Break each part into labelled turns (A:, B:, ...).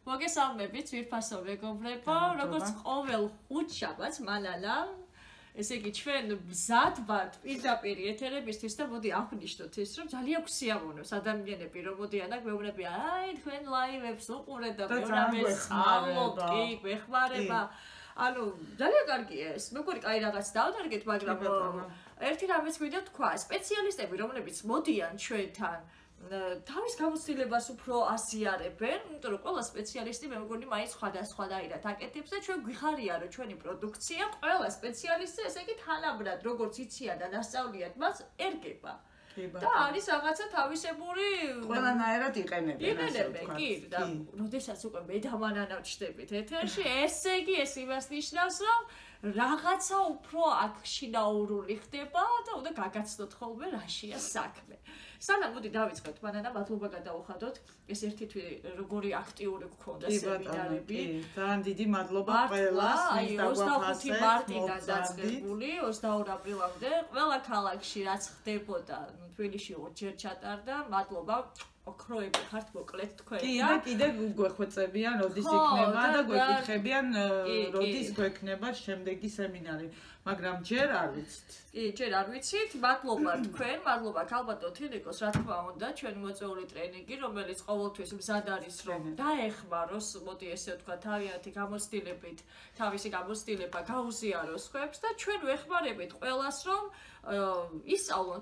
A: მოგესალმებით, ვირფასო მეგობრებო, როგორც ყოველ ხუთშაბათს მალალა. ესე იგი, ჩვენ მზად ვართ პირდაპირ ეთერებისთვის და მოდი აღვნიშნოთ ის, რომ ძალიან გვსიამოვნებს ადამიანები, რომ მოდიან და გვეუბნებიან, აი, თქვენ ლაივებს უყურეთ და მეურამეს სწავლობთ, კი, გვეხმარება. ანუ, ძალიან კარგია ეს. მეგობრებო, კაი რაღაც დავდარგეთ, მაგრამ ერთი რამეც მინდა თქვა, სპეციალისტები, რომლებიც მოდიან ჩვენთან თავის გამოცდილებას უფრო აზიარებენ, იმიტომ რომ ყველა სპეციალისტი მე მგონი მაინც სხვადასხვადაირად აკეთებს და ჩვენ გვიხარია რომ ჩვენი პროდუქცია ყველა სპეციალისტზე ესე იგი თანაბრად როგორც იციან და დასწავლიათ მას ერგება. და არის რაღაცა თავისებური
B: ყველანაირად იყენებენ
A: კი და როდესაც უკვე მე და მანანა ვჩდებით ეთერში ესე იგი ეს იმას ნიშნავს რომ რაღაცა უფრო აქ შინაურული ხდება და უნდა გაგაცნოთ ხოლმე რაშია საქმე. სანამ მოდი დავიწყოთ მანანა მადლობა გადავუხადოთ ეს ერთი თვე როგორი აქტიური გქონდა სემინარები.
B: ძალიან დიდი მადლობა ყველას
A: მის დაგვაფასეთ. 25 მარტიდან დაწყებული 22 აპრილამდე ყველა ქალაქში რაც ხდებოდა თბილისში ორჯერ ჩატარდა. მადლობა ოქროები ხართ მოკლედ თქვენ
B: და კიდე გვეხვეწებიან როდის იქნება და გვეკითხებიან როდის გვექნება შემდეგი სემინარი, მაგრამ ჯერ არ ვიცით.
A: კი, ჯერ არ ვიცით. მადლობა თქვენ, მადლობა ქალბატონ თილიკოს, რა თქმა უნდა, ჩვენი მოწვეული ტრენინგი, რომელიც ყოველთვის მზად არის რომ დაეხმაროს, მოდი ესე ვთქვა, თავიანთი გამოცდილებით, თავისი გამოცდილება გაუზიაროს ხებს და ჩვენ ვეხმარებით ყველას რომ ისწავლონ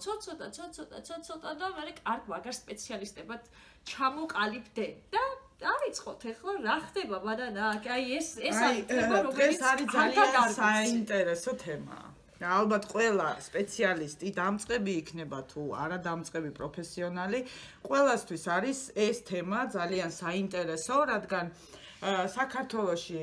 A: ცოტა და მე კარგ მაგარ სპეციალისტებად ჩამოყალიბდნენ და დავიწყოთ ახლა რა ხდება მადანა აი ეს არის თემა რომელიც
B: არის ძალიან საინტერესო თემა. ალბათ ყველა სპეციალისტი დამწყები იქნება თუ არა დამწყები პროფესიონალი, ყველასთვის არის ეს თემა ძალიან საინტერესო, რადგან საქართველოში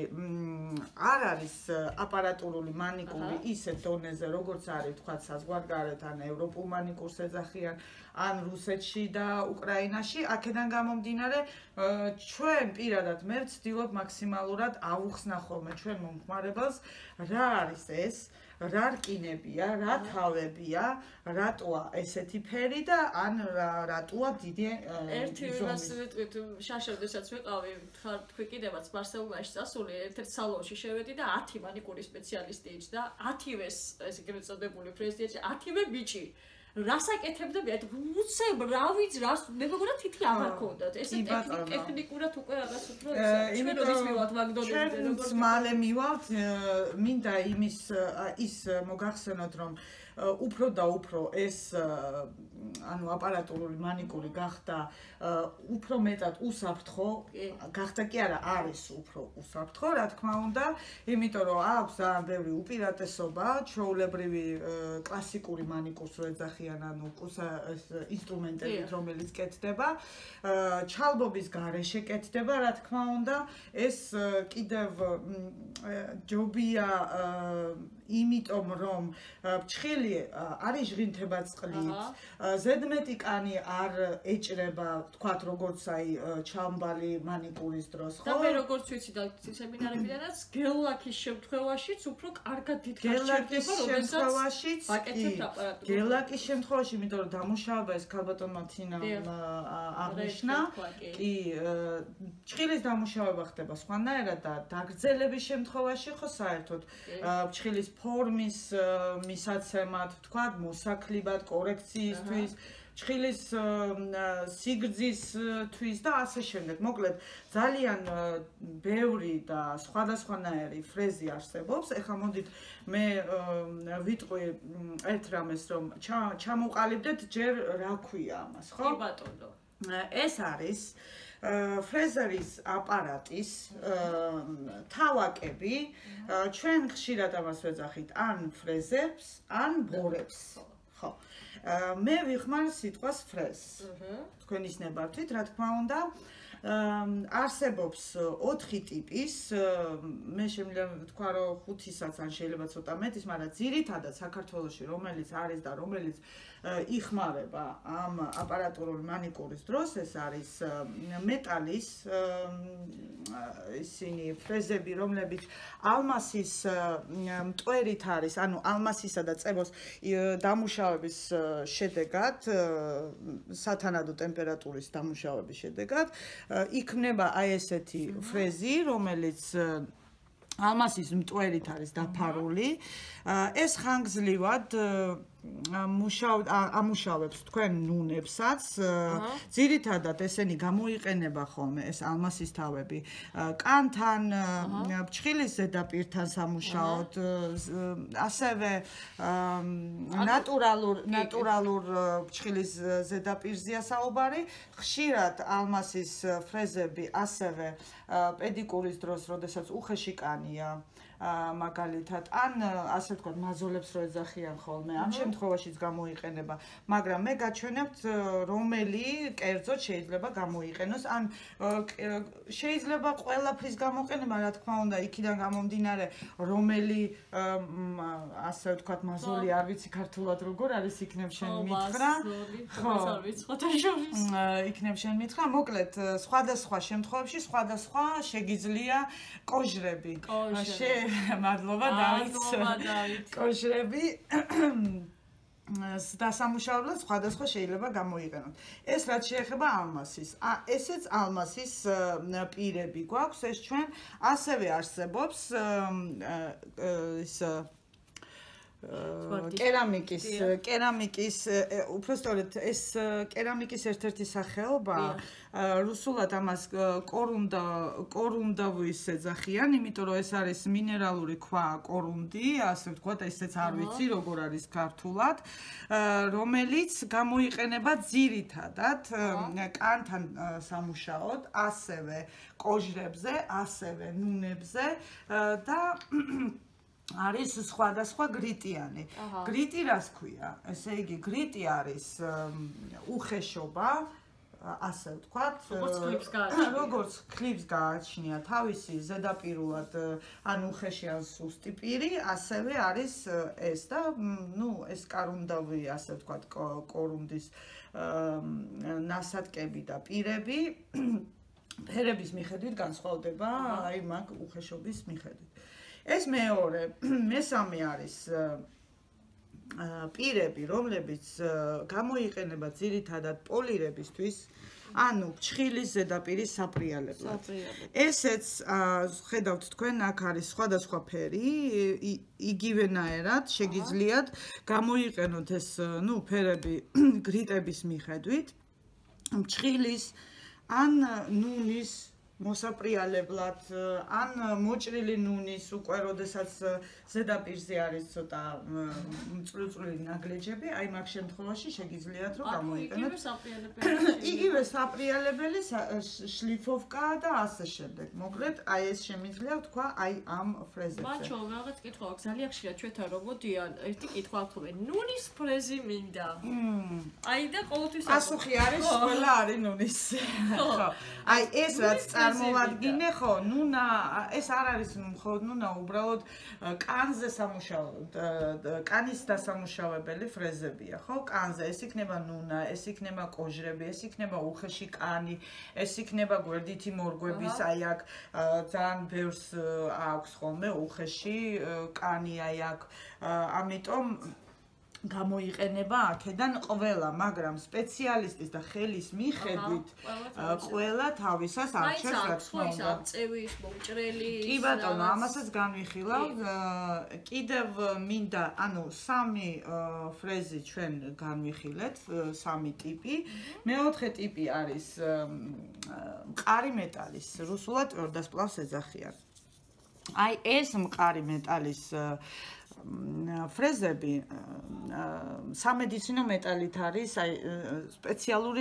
B: არ არის აპარატურული მანიკური ისეთ დონეზე, როგორც არის თქვა საზღვარგარეთ ან ევროპულ მანიკურს ეძახიან, ან რუსეთში და უკრაინაში. აქედან გამომდინარე, ჩვენ პირადად მე ვცდილობ მაქსიმალურად ავუხსნა ხოლმე ჩვენ მომხმარებელს, რა არის ეს, რა რკინებია, რა თავებია, რატოა ესეთი ფერი და ან რატოა დიდი
A: ერთი ვიღაც ვიტყვით შაშევდესაც ვიყავი თქვი კიდევაც ბარსელონაში წასული ერთ-ერთ სალონში შევედი და 10 მანიკურის სპეციალისტი იჯდა 10-ვეს ესე გეწოდებული პრეზიდენტი 10-ვე ბიჭი რას აკეთებდა მე უცებ რა ვიცი რას მე მეგონა თითი აღარ ქონდათ ესე ტექნიკურად უკვე რაღაც უფრო ჩვენ როდის მივალთ მაგდონელდზე
B: როგორც მალე მივალთ მინდა ის მოგახსენოთ რომ უფრო და უფრო ეს ანუ აპარატურული მანიკური გახდა უფრო მეტად უსაფრთხო გახდა კი არა არის უფრო უსაფრთხო რა თქმა უნდა იმიტომ რომ აქვს ძალიან ბევრი უპირატესობა ჩვეულებრივი კლასიკური მანიკურს რო ეძახიან ანუ ინსტრუმენტებით რომელიც კეთდება ჩალბობის გარეშე კეთდება რა თქმა უნდა ეს კიდევ ჯობია იმიტომ რომ ფჩხილი არის ჟღინთება წყლით ზედმეტი კანი არ ეჭრება თქვათ როგორც აი ჩამბალი მანიკურის დროს ხო
A: და მე როგორც ვიცი და სემინარებიდანაც გელაკის შემთხვევაშიც უფრო კარგად დიდხანს
B: შემთხვევაშიც გელაკის შემთხვევაში იმიტომ რომ დამუშავება ეს ქალბატონმა თინა აღნიშნა კი ფჩხილის დამუშავება ხდება სხვანაირად და დაგრძელების შემთხვევაში ხო საერთოდ ფჩხილის ფორმის მისაცემად, თქვა, მოსაკლიბად, კორექციისთვის, ფჩხილის სიგრძისთვის და ასე შემდეგ. მოკლედ, ძალიან ბევრი და სხვადასხვანაირი ფრეზი არსებობს. ეხლა მოდით მე ვიტყვი ერთ რამეს, რომ ჩამოვყალიბდეთ ჯერ რა ქვია ამას, ხო?
A: კი ბატონო.
B: ეს არის ფრეზერის აპარატის თავაკები ჩვენ ხშირად ამას ვეძახით ან ფრეზებს ან ბორებს ხო მე ვიხმარ სიტყვას ფრეზს თქვენ ისნებართვით რა თქმა უნდა არსებობს 4 ტიპის მე შემიძლია ვთქვა რომ 5-საც ან შეიძლება ცოტა მეტის მაგრამ ძირითადად საქართველოში რომელიც არის და რომელიც იხმარება ამ აპარატურული მანიკურის დროს ეს არის მეტალის ისინი ფრეზები რომლებიც ალმასის მტვერით არის ანუ ალმასისა და წებოს დამუშავების შედეგად სათანადო ტემპერატურის დამუშავების შედეგად იქმნება აი ესეთი ფრეზი, რომელიც ალმასის მტვერით არის დაფარული. ეს ხანგრძლივად ამუშავებს თქვენ ნუნებსაც. ძირითადად ესენი გამოიყენება ხოლმე ეს ალმასის თავები კანთან, ფრჩხილის ზედაპირთან სამუშაოდ, ასევე ნატურალურ ფრჩხილის ზედაპირზეა საუბარი. ხშირად ალმასის ფრეზები ასევე პედიკურის დროს, როდესაც უხეში კანია, მაგალითად, ან ასე ვთქვათ, მაზოლებს რო ეძახიან ხოლმე, ამ შემთხვევაშიც გამოიყენება, მაგრამ მე გაჩვენებთ, რომელი კერძოდ შეიძლება გამოიყენოს, ან შეიძლება ყველაფრის გამოყენება, რა თქმა უნდა, იქიდან გამომდინარე, რომელი ასე ვთქვათ, მაზოლი არ ვიცი ქართულად როგორ არის, იქნებ შენ მითხრა.
A: ხო, არ ვიცხოთა შორის.
B: იქნებ შენ მითხრა, მოკლედ, სხვადასხვა შემთხვევებში სხვადასხვა შეგიძლია კოჟრები. მადლობა დავით. კოჟრები დასამუშავებლად სხვადასხვა შეიძლება გამოიყენოთ. ეს რაც შეეხება ალმასის. ესეც ალმასის პირები გვაქვს, ეს ჩვენ ასევე არსებობს ის კერამიკის უფრო სწორედ ეს კერამიკის ერთ-ერთი სახეობაა. რუსულად ამას კორუნდავის ეძახიან, იმიტომ რომ ეს არის მინერალური ქვა კორუნდი, ასე ვთქვათ, ესეც არ ვიცი როგორ არის ქართულად, რომელიც გამოიყენება ძირითადად კანთან სამუშაოდ, ასევე კოჟრებზე, ასევე ნუნებზე და არის სხვადასხვა გრიტიანი. გრიტი რას ქვია? ესე იგი, გრიტი არის უხეშობა, ასე ვთქვათ, როგორც ქლიფს გააჩნია თავისი ზედაპირულად ან უხეში ან სუსტი პირი, ასევე არის ეს და ეს კარუნდავი, ასე ვთქვათ, კორუნდის ნასადკები და პირები ფერების მიხედვით განსხვავდება აი მაგ უხეშობის მიხედვით. ეს მეორე, მესამე არის პირები, რომლებიც გამოიყენება ძირითადად პოლირებისთვის, ანუ ფრჩხილის ზედაპირის საპრიალებლად. ესეც ხედავთ თქვენ, აქ არის სხვადასხვა ფერი, იგივენაერად შეგიძლიათ გამოიყენოთ ეს, ფერები გრიტების მიხედვით, ფრჩხილის ან ნუნის მოსაპრიალებლად, ან მოჭრილი ნუნის უკვე, როდესაც ზედაპირზე არის ცოტა მწვრილ-წვრილი ნაგლეჯები, აი მაგ შემთხვევაში შეგიძლიათ რომ გამოიყენოთ. იგივე საპრიალებელი, შლიფოვკა და ასე შემდეგ. მოკლედ, აი ეს შემიძლია ვთქვა აი ამ ფრეზებზე.
A: ბაჩო, რაღაც კითხვა აქვს, ძალიან ხშირად ჩვენთან რო მოდიან, ერთი კითხვა აქვს, ნუნის ფრეზი მინდა. აი და ყოველთვის
B: პასუხი არის, ყველა არის ნუნის. ხო. აი ეს რაც წარმოვადგინე, ხო, ნუნა, ეს არ არის მხოლოდ ნუნა, უბრალოდ კანზე კანის დასამუშავებელი ფრეზებია, ხო? კანზე ეს იქნება ნუნა, ეს იქნება კოჟრები, ეს იქნება უხეში კანი, ეს იქნება გვერდითი მორგვების, აი აქ ძალიან ბევრს აქვს ხოლმე უხეში კანი, აი აქ, ამიტომ გამოიყენება აქედან ყველა, მაგრამ სპეციალისტის და ხელის მიხედვით ყველა თავისას არჩევს, რა თქმა უნდა.
A: წევის, მომჭრელი.
B: კი ბატონო, ამასაც განვიხილავ. კიდევ მინდა, ანუ 3 ფრეზი ჩვენ განვიხილეთ, 3 ტიპი. მეოთხე ტიპი არის მყარი მეტალის, რუსულად ორდასპლავს ეძახიან. აი ეს მყარი მეტალის ფრეზები სამედიცინო მეტალით არის, აი სპეციალური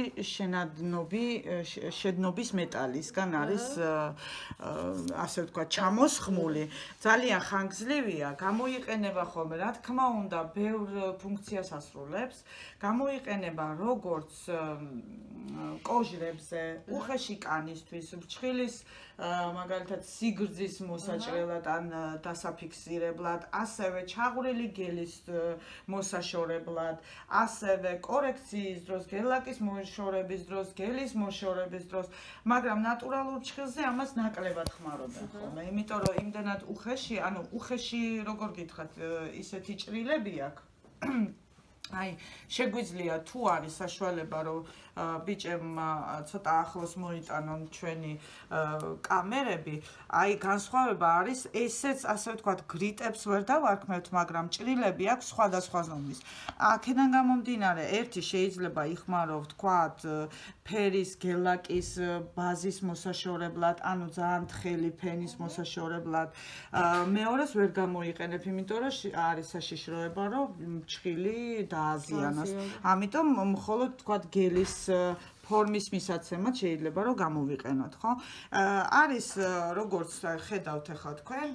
B: შედნობის მეტალისგან არის, ასე ვთქვათ, ჩამოსხმული. ძალიან ხანგრძლივია, გამოიყენება ხოლმე, რა თქმა უნდა, ბევრ ფუნქციას ასრულებს. გამოიყენება როგორც კოჟრებზე, უხეში კანისთვის, ფრჩხილის მაგალითად სიგრძის მოსაჭრელად ან დასაფიქსირებლად, ასევე ჩაღვრილი გელის მოსაშორებლად, ასევე კორექციის დროს, გელაკის მოშორების დროს, გელის მოშორების დროს, მაგრამ ნატურალურ ფრჩხილზე ამას ნაკლებად ხმარობენ ხოლმე, იმიტომ რომ იმდენად უხეში, ანუ უხეში როგორ გითხრათ, ისეთი ჭრილები აქვს. აი შეგვიძლია თუ არის საშუალება რომ ბიჭებმა ცოტა ახლოს მოიტანონ ჩვენი კამერები, აი განსხვავება არის ესეც ასე ვთქვათ გრიტებს ვერ დავარქმევთ, მაგრამ ჭრილები აქვს სხვადასხვა ზომის. აქედან გამომდინარე, ერთი შეიძლება იხმარო ვთქვათ ფერის გელაკის ბაზის მოსაშორებლად, ანუ ძალიან თხელი ფენის მოსაშორებლად. მეორეს ვერ გამოიყენებ, იმიტომ რომ არის საშიშროება, რომ ჩხილი დააზიანოს. ამიტომ მხოლოდ ვთქვათ გელის ფორმის მისაცემად შეიძლება რომ გამოვიყენოთ, ხო? არის როგორც ხედავთ ახლა თქვენ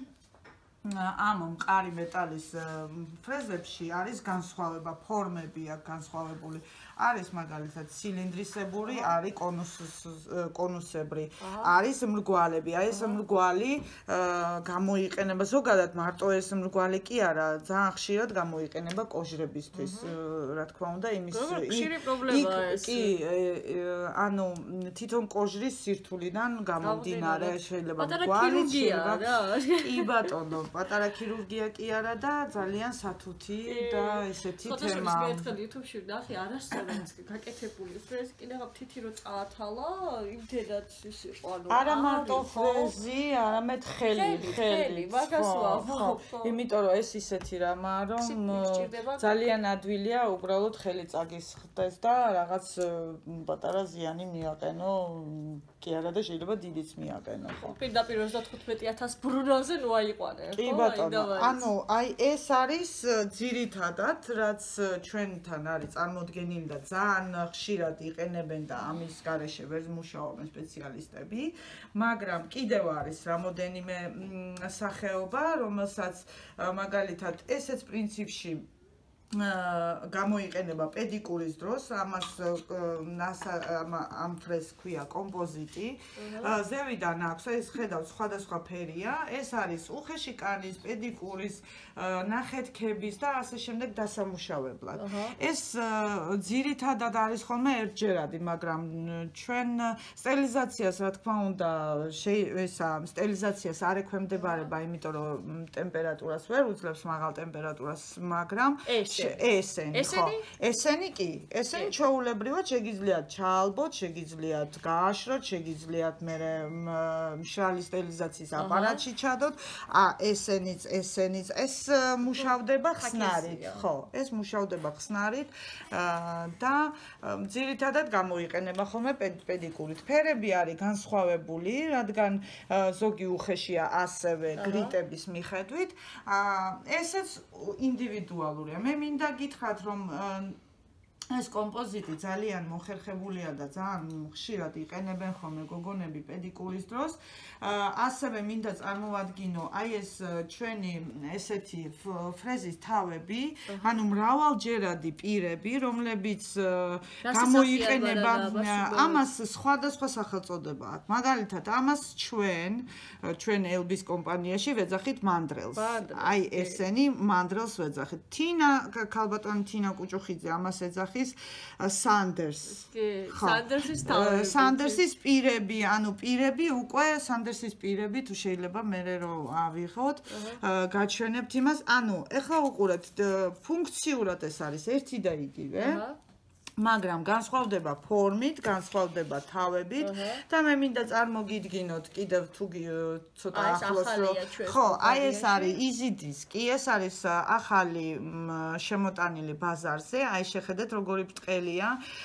B: ამ მყარი მეტალის ფრეზებში არის განსხვავება, ფორმები აქვს განსხვავებული. არის მაგალითად ცილინდრისებური, არის კონუსებრი, არის მრგვალები. აი ეს მრგვალი გამოიყენება ზოგადად მარტო ეს მრგვალი კი არა, ძალიან ხშირად გამოიყენება კოჟრებისთვის, რა თქმა უნდა, იმის
A: ხშირი პრობლემაა ეს.
B: კი, ანუ თვითონ კოჟრის სირთულიდან გამომდინარე შეიძლება მრგვალი შეიძლება. კი ბატონო, პატარა ქირურგია კი არა და ძალიან სათუთი და ესეთი თემა.
A: მე ერთხელ YouTube-ში ვნახე არასწორად გაკეთებული ფრეზი, კიდევ თითი რო წაათალა, იმდენად ის იყო, ანუ
B: არა მარტო ფრეზი, არამედ ხელი,
A: მაგას ვავა.
B: იმიტომ რომ ეს ისეთი რამაა, რომ ძალიან ადვილია უბრალოდ ხელი წაგისხდეს და რაღაც პატარა ზიანი მიაყენო, კი არა და შეიძლება დიდიც მიაყენო, ხო?
A: პირდაპირ 35,000 ბრუნავზე ნუ აიყვანე, ხო?
B: კი ბატონო, ანუ აი ეს არის ძირითადად, რაც ჩვენთან არის წარმოდგენილი და ძალიან ხშირად იყენებენ და ამის გარეშე ვერ მუშაობენ სპეციალისტები, მაგრამ კიდევ არის რამოდენიმე სახეობა, რომელსაც მაგალითად ესეც პრინციპში გამოიყენება პედიკურის დროს, ამას ამ ფრეზს ქვია კომპოზიტი. ზევიდან აქვს, ეს ხედავთ სხვადასხვა ფერია, ეს არის უხეში კანის, პედიკურის, ნახეთქების და ასე შემდეგ დასამუშავებლად. ეს ძირითადად არის ხოლმე ერთჯერადი, მაგრამ ჩვენ სტერილიზაციას რა თქმა უნდა, სტერილიზაციას არ ექვემდებარება, იმიტომ რომ ტემპერატურას ვერ უძლებს მაღალ ტემპერატურას, მაგრამ ესენი კი, ესენი ჩვეულებრივად შეგიძლიათ ჩაალბოთ, შეგიძლიათ გააშროთ, შეგიძლიათ მერე მშრალი სტერილიზაციის აპარატში ჩადოთ. ესენიც ეს მუშავდება ხსნარით, ხო, ეს მუშავდება ხსნარით და ძირითადად გამოიყენება ხოლმე პედიკურით. ფერები არის განსხვავებული, რადგან ზოგი უხეშია ასევე გრიტების მიხედვით. ესეც ინდივიდუალურია. მე მინდა გითხრათ, რომ ეს კომპოზიტი ძალიან მოხერხებულია და ძალიან ხშირად იყენებენ ხოლმე გოგონები პედიკურის დროს. ასევე მინდა წარმოვადგინო, აი ეს ჩვენი ესეთი ფრეზის თავები, ანუ მრავალჯერადი პირები, რომლებიც გამოიყენება, ამას სხვადასხვა სახელწოდება აქვს. მაგალითად, ამას ჩვენ ელბის კომპანიაში ვეძახით მანდრელს. აი ესენი მანდრელს ვეძახით. თინა ქალბატონი თინა კუჭუხიძე ამას ეძახით სანდერს.
A: სანდერსის თავები.
B: სანდერსის პირები, ანუ პირები უკვე სანდერსის პირები თუ შეიძლება მე რომ ავიღოთ, გაჩვენებთ იმას. ანუ ეხლა უყურეთ, ფუნქციურად ეს არის ერთი და იგივე. მაგრამ განსხვავდება ფორმით, განსხვავდება თავებით და მე მინდა წარმოგიდგინოთ კიდევ თუ ცოტა ახლოს რომ ხო, აი ეს არის easy disk-ი, ეს არის ახალი შემოტანილი ბაზარზე, აი შეხედეთ როგორი ბრტყელია.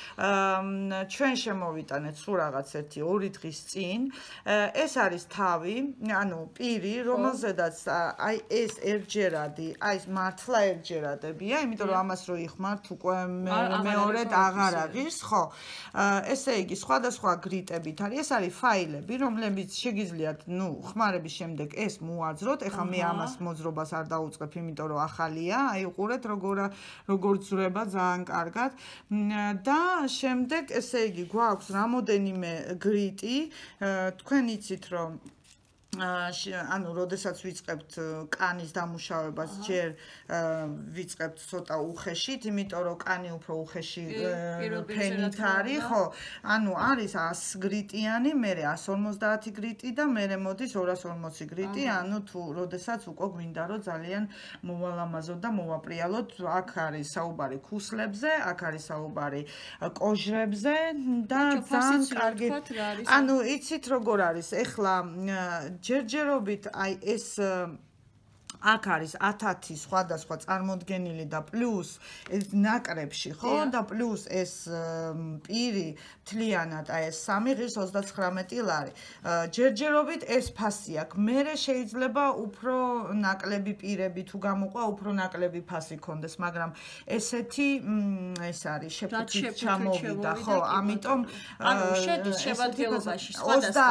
B: ჩვენ შემოვიტანეთ სულ რაღაც 1-2 დღის წინ. ეს არის თავი, ანუ პირი, რომელზედაც აი ეს ერთჯერადი, აი ეს მართლა ერთჯერადებია, იმიტომ რომ ამას რო იხმართ უკვე მეორედ აღარ აღის, ხო. ესე იგი, სხვადასხვა გრიტებით არის. ეს არის ფაილები, რომლებიც შეგიძლიათ, ხმარების შემდეგ ეს მოაძროთ. ეხლა მე ამას მოძრობას არ დაუწყებ, იმიტომ რომ ახალია. აი უყურეთ როგორ ძრება ძალიან კარგად. და შემდეგ, ესე იგი, გვაქვს რამოდენიმე გრიტი. თქვენ იცით, რომ ანუ როდესაც ვიწყებთ კანის დამუშავებას ჯერ ვიწყებთ ცოტა უხეშით, იმიტომ რომ კანი უფრო უხეში ფენით არის, ხო? ანუ არის 100 გრიტიანი, მერე 150 გრიტი და მერე მოდის 240 გრიტი, ანუ თუ როდესაც უკვე გვინდა რომ ძალიან მოვალამაზოთ და მოვაპრიალოთ, აქ არის საუბარი ქუსლებზე, აქ არის საუბარი კოჟრებზე და ძალიან კარგი. ანუ იცით როგორ არის? ეხლა ჯერჯერობით აი ეს აქ არის 1000 სხვადასხვა წარმოდგენილი და პლუს ეს ნაკრებში, ხო? და პლუს ეს პირი თლიანად აი ეს 3 ღირს 39 ლარი. ჯერჯერობით ეს ფასი აქვს. მერე შეიძლება უფრო ნაკლები პირები თუ გამოყვა, უფრო ნაკლები ფასი ქონდეს, მაგრამ ესეთი ეს არის შეფუთით ჩამოვიდა, ხო? ამიტომ
A: ანუ შედის შემადგენლობაში სხვადასხვა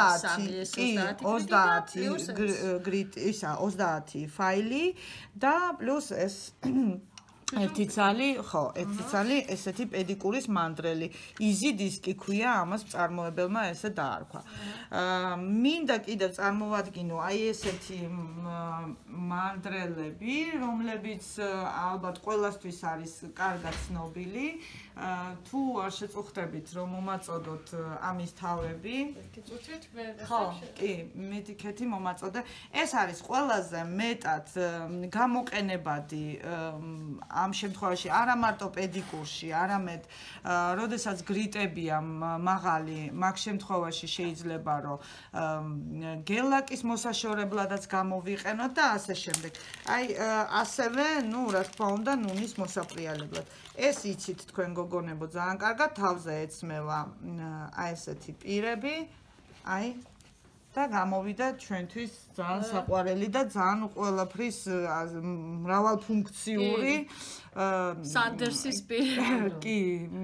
B: 30 გრიტ ისა 30 ფაილი და პლუს ეს ერთი ცალი, ხო, ერთი ცალი ესეთი პედიკურის მანდრელი. იზი დისკი ქვია ამას მწარმოებელმა ესე დაარქვა. მინდა კიდევ წარმოვადგინო აი ესეთი მანდრელები, რომლებიც ალბათ ყველასთვის არის კარგად ცნობილი. თუ არ შეწუხდებით რომ მომაწოდოთ ამის თავები. ხო, კი, მეთქეთი მომაწოდე. ეს არის ყველაზე მეტად გამოყენებადი ამ შემთხვევაში არა მარტო პედიკურში, არამედ როდესაც გრიტებია მაღალი, მაგ შემთხვევაში შეიძლება რომ გელაკის მოსაშორებლადაც გამოვიყენოთ და ასე შემდეგ. აი ასევე, ну, რა თქმა უნდა, ნუნის მოსაპრიალებლად. ეს იცით თქვენ გოგონებო ძალიან კარგად თავზე ეცმევა აი ესეთი პირები, აი და გამოვიდა ჩვენთვის ძალიან საყვარელი და ძალიან ყველაფრის მრავალფუნქციური
A: სანდერსის პირი.
B: კი,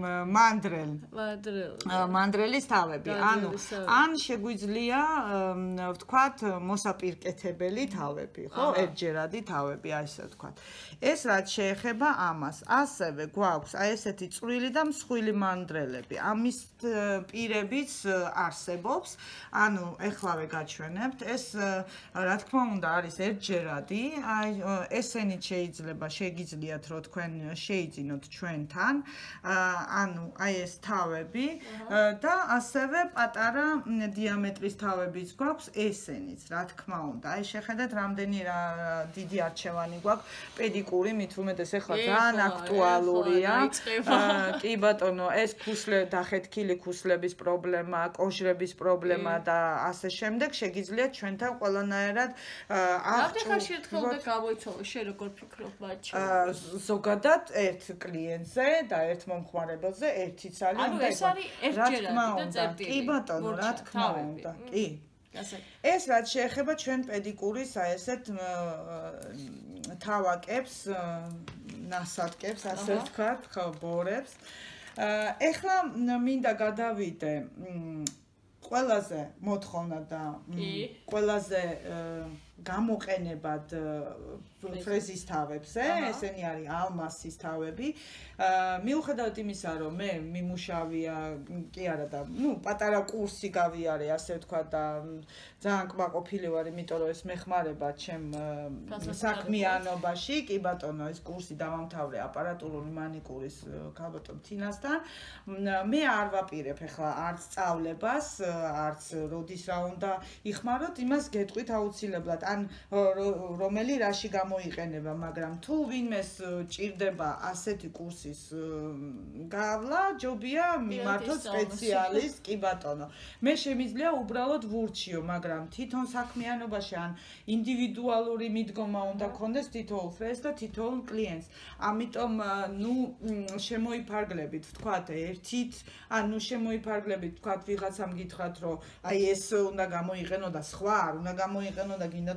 B: მანდრელის თავები. ანუ ან შეგვიძლია ვთქვათ მოსაპირკეთებელი თავები, ხო? ერთჯერადი თავები, აი ესე ვთქვათ. ეს რაც შეეხება ამას, ასევე გვაქვს აი ესეთი წვრილი და მსხვილი მანდრელები. ამის პირებიც არსებობს. ანუ ეხლავე გაჩვენებთ. ეს რა თქმა უნდა არის ერთჯერადი. აი ესენიც შეიძლება შეგიძლიათ რომ თქვენ შეიძინოთ ჩვენთან. ანუ აი ეს თავები და ასევე პატარა დიამეტრის თავებიც გვაქვს ესენიც, რა თქმა უნდა. აი შეხედეთ რამდენი დიდი არჩევანი გვაქვს პედიკური, მით უმეტეს ეხლა ძალიან აქტუალურია. კი ბატონო, ეს დახეთქილი ქუსლების პრობლემა, კოჟრების პრობლემა და ასე შემდეგ შეგიძლიათ ჩვენთან ყველანაირად
A: აღჭურვილ ერთხელ და გამოიცვალო, შენ როგორ ფიქრობ მათში?
B: ზოგადად ერთ კლიენტზე და ერთ მომხმარებელზე ერთი ცალი უნდა
A: იყოს. ანუ ეს არის ერთჯერადი და წერტილი.
B: კი ბატონო, რა თქმა უნდა. კი. ეს რაც შეეხება ჩვენ პედიკურის აი ესეთ თავაკებს, ნასადკებს, ასე ვთქვათ, ხო, ბორებს. ეხლა მინდა გადავიდე ყველაზე მოთხოვნა და ყველაზე გამოყენებად ფრეზის თავებზე, ესენი არის ალმასის თავები. მიუხედავად იმისა, რომ მე მიმუშავია, კი არა და, ну, პატარა კურსი გავიარე, ასე ვთქვა და ძალიან კმაყოფილი ვარ, იმიტომ რომ ეს მეხმარება ჩემ საქმიანობაში. კი ბატონო, ეს კურსი დავამთავრე აპარატურული მანიკურის ქალბატონ თინასთან. მე არ ვაპირებ ახლა არც სწავლებას, არც როდის რა უნდა იხმაროთ, იმას გეტყვით აუცილებლად. ან რომელი რაში გამოიყენება, მაგრამ თუ ვინმეს ჭირდება ასეთი კურსის გავლა, ჯობია მიმართოთ სპეციალისტს, კი ბატონო. მე შემიძლია უბრალოდ ვურჩიო, მაგრამ თვითონ საქმიანობაში ან ინდივიდუალური მიდგომა უნდა გქონდეს თითოეულ ფრეზს და თითოეულ კლიენტს. ამიტომ, ну, შემოიფარგლებით, ვთქვათ, ერთით, ანუ შემოიფარგლებით, ვთქვათ, ვიღაცამ გითხრათ, რომ აი ეს უნდა გამოიყენო და სხვა არ უნდა გამოიყენო და გინდათ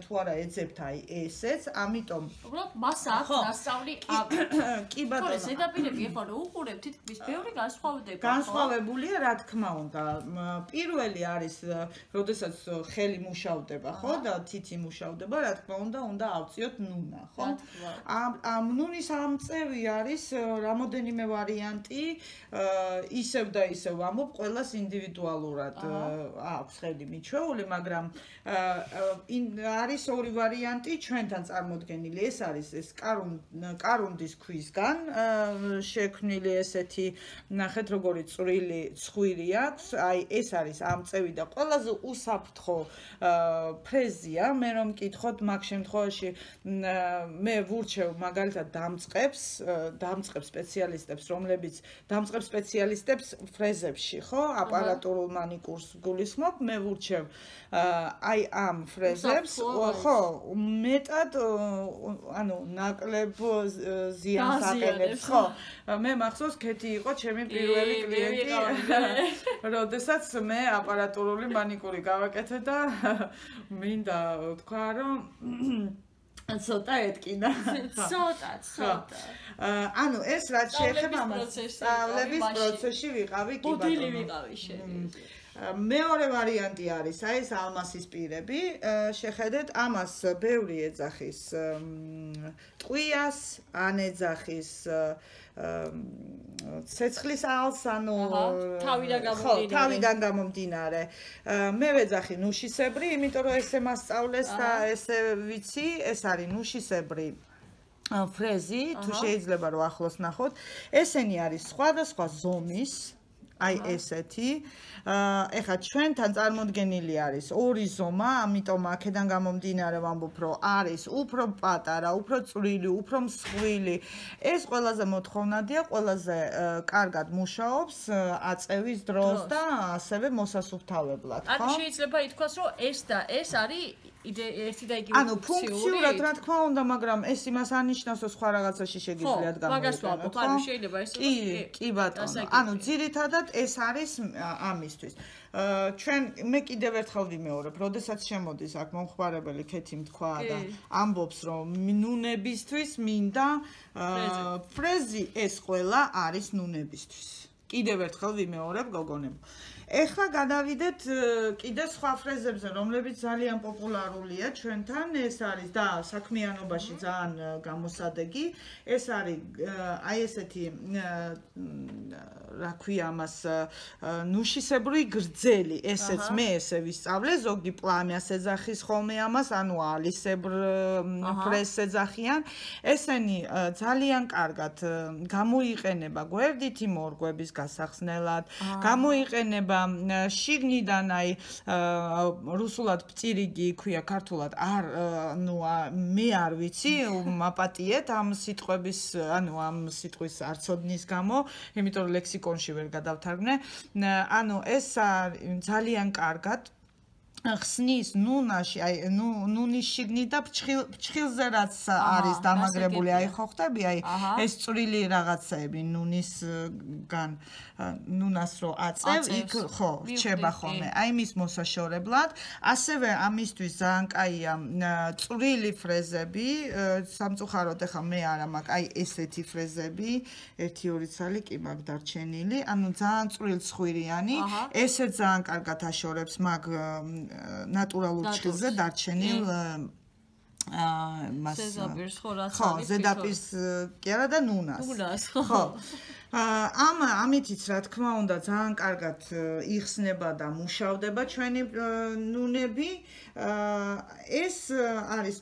B: თუ არა ეძებთ აი ესეც, ამიტომ
A: უბრალოდ მას აქვს დასწავლი
B: კი ბატონო.
A: ზედაპირები ეხლა რომ უყურებ თითქმის ბევრი განსხვავდება.
B: განსხვავებულია, რა თქმა უნდა. პირველი არის, როდესაც ხელი მუშავდება, ხო, და თითი მუშავდება, რა თქმა უნდა ავწიოთ ნუნა, ხო? ამ ნუნის ამწევი არის რამოდენიმე ვარიანტი, ისევ და ისევ ვამბობ, ყველას ინდივიდუალურად აქვს ხელი მიჩვეული, მაგრამ არის ორი ვარიანტი ჩვენთან წარმოდგენილი. ეს არის ეს კარუნდის ქვისგან შექმნილი ესეთი, ნახეთ როგორი წვრილი ცხვირი აქვს. აი ეს არის ამწევი და ყველაზე უსაფრთხო ფრეზია. მე რომ მკითხოთ, მაგ შემთხვევაში მე ვურჩევ მაგალითად დამწყებ სპეციალისტებს, რომლებიც დამწყებ სპეციალისტებს ფრეზებში, ხო, აპარატურულ მანიკურს გულისხმობ, მე ვურჩევ აი ამ ფრეზებს, ხო, მეტად ანუ ნაკლებ ზიანს აყენებს, ხო. მე მახსოვს, ქეთი იყო ჩემი პირველი კლიენტი, როდესაც მე აპარატურული მანიკური გავაკეთე და მინდა თქვა, რომ ცოტა ეთკინა.
A: ცოტა.
B: ანუ ეს რაც შეეხება ამას სწავლების პროცესში ვიყავი, კი ბატონო.
A: ბოდილი ვიყავი შენ.
B: მეორე ვარიანტი არის აი ეს ალმასის პირები. შეხედეთ, ამას ბევრი ეძახის ტყვიას, ან ეძახის ცეცხლის ალს, ანუ თავიდან გამომდინარე. მე ვეძახი ნუშისებრი, იმიტომ რომ ესე მასწავლეს და ესე ვიცი, ეს არის ნუშისებრი ფრეზი, თუ შეიძლება რომ ახლოს ნახოთ. ესენი არის სხვადასხვა ზომის, აი ესეთი. ეხლა ჩვენთან წარმოდგენილი არის ორი ზომა, ამიტომ აქედან გამომდინარე ვამბობ, რომ არის უფრო პატარა, უფრო წვრილი, უფრო მსხვილი. ეს ყველაზე მოთხოვნადია, ყველაზე კარგად მუშაობს აწევის დროს და ასევე მოსასუფთავებლად, ხო?
A: ანუ შეიძლება ითქვას, რომ ეს და ეს არის ერთი და იგივე
B: ანუ ფუნქციურად რა თქმა უნდა, მაგრამ ეს იმას ანიშნავს, რომ სხვა რაღაცაში შეგიძლიათ გამოიყენოთ.
A: მაგას ვამბობ, ანუ შეიძლება ეს
B: კი ბატონო. ანუ ძირითადად ეს არის ამისთვის. მე კიდევ ერთხელ ვიმეორებ, როდესაც შემოდის აქ მომხმარებელი ქეთი თქვა და ამბობს, რომ ნუნებისთვის მინდა ფრეზი, ეს ყველა არის ნუნებისთვის. კიდევ ერთხელ ვიმეორებ, გოგონებო. ეხლა გადავიდეთ კიდე სხვა ფრეზებზე, რომლებიც ძალიან პოპულარულია ჩვენთან. ეს არის და საქმიანობაში ძალიან გამოსადეგი. ეს არის აი ესეთი რა ქვია ამას ნუშისებრი გრძელი. ესეც მე ესე ვისწავლე, ზოგი პლამიას ეძახის ხოლმე ამას, ანუ ალისებრ ფრეზს ეძახიან. ესენი ძალიან კარგად გამოიყენება გვერდითი მორგვების გასახსნელად, გამოიყენება შიგნიდან აი რუსულად პწირიგი ქვია, ქართულად არ მე არ ვიცი, მაპატიეთ ამ სიტყვების, ანუ ამ სიტყვის არცოდნის გამო, იმიტომ რომ ლექსიკონში ვერ გადავთარგმნე. ანუ ეს ძალიან კარგად ხსნის ნუნაში, აი ნუნის შიგნით და ფჩხილზე რაც არის დამაგრებული, აი ხო ხტები, აი ეს წვრილი რაღაცები ნუნისგან ნუნას რო აწევ, იქ ხო რჩება ხოლმე. აი მის მოსაშორებლად, ასევე ამისთვის ძალიან კაია წვრილი ფრეზები, სამწუხაროდ ახლა მე არა მაქვს აი ესეთი ფრეზები, 1-2 ცალი კი მაქვს დარჩენილი, ანუ ძალიან წვრილ ცხვირიანი, ესე ძალიან კარგად აშორებს მაგ ნატურალურ ჩხილზე დარჩენილ მას
A: ზედაპირს ხო რაც
B: ხო ზედაპირს კი არა და ნუნას ხო ამითიც რა თქმა უნდა ძალიან კარგად იხსნება და მუშავდება ჩვენი ნუნები ეს არის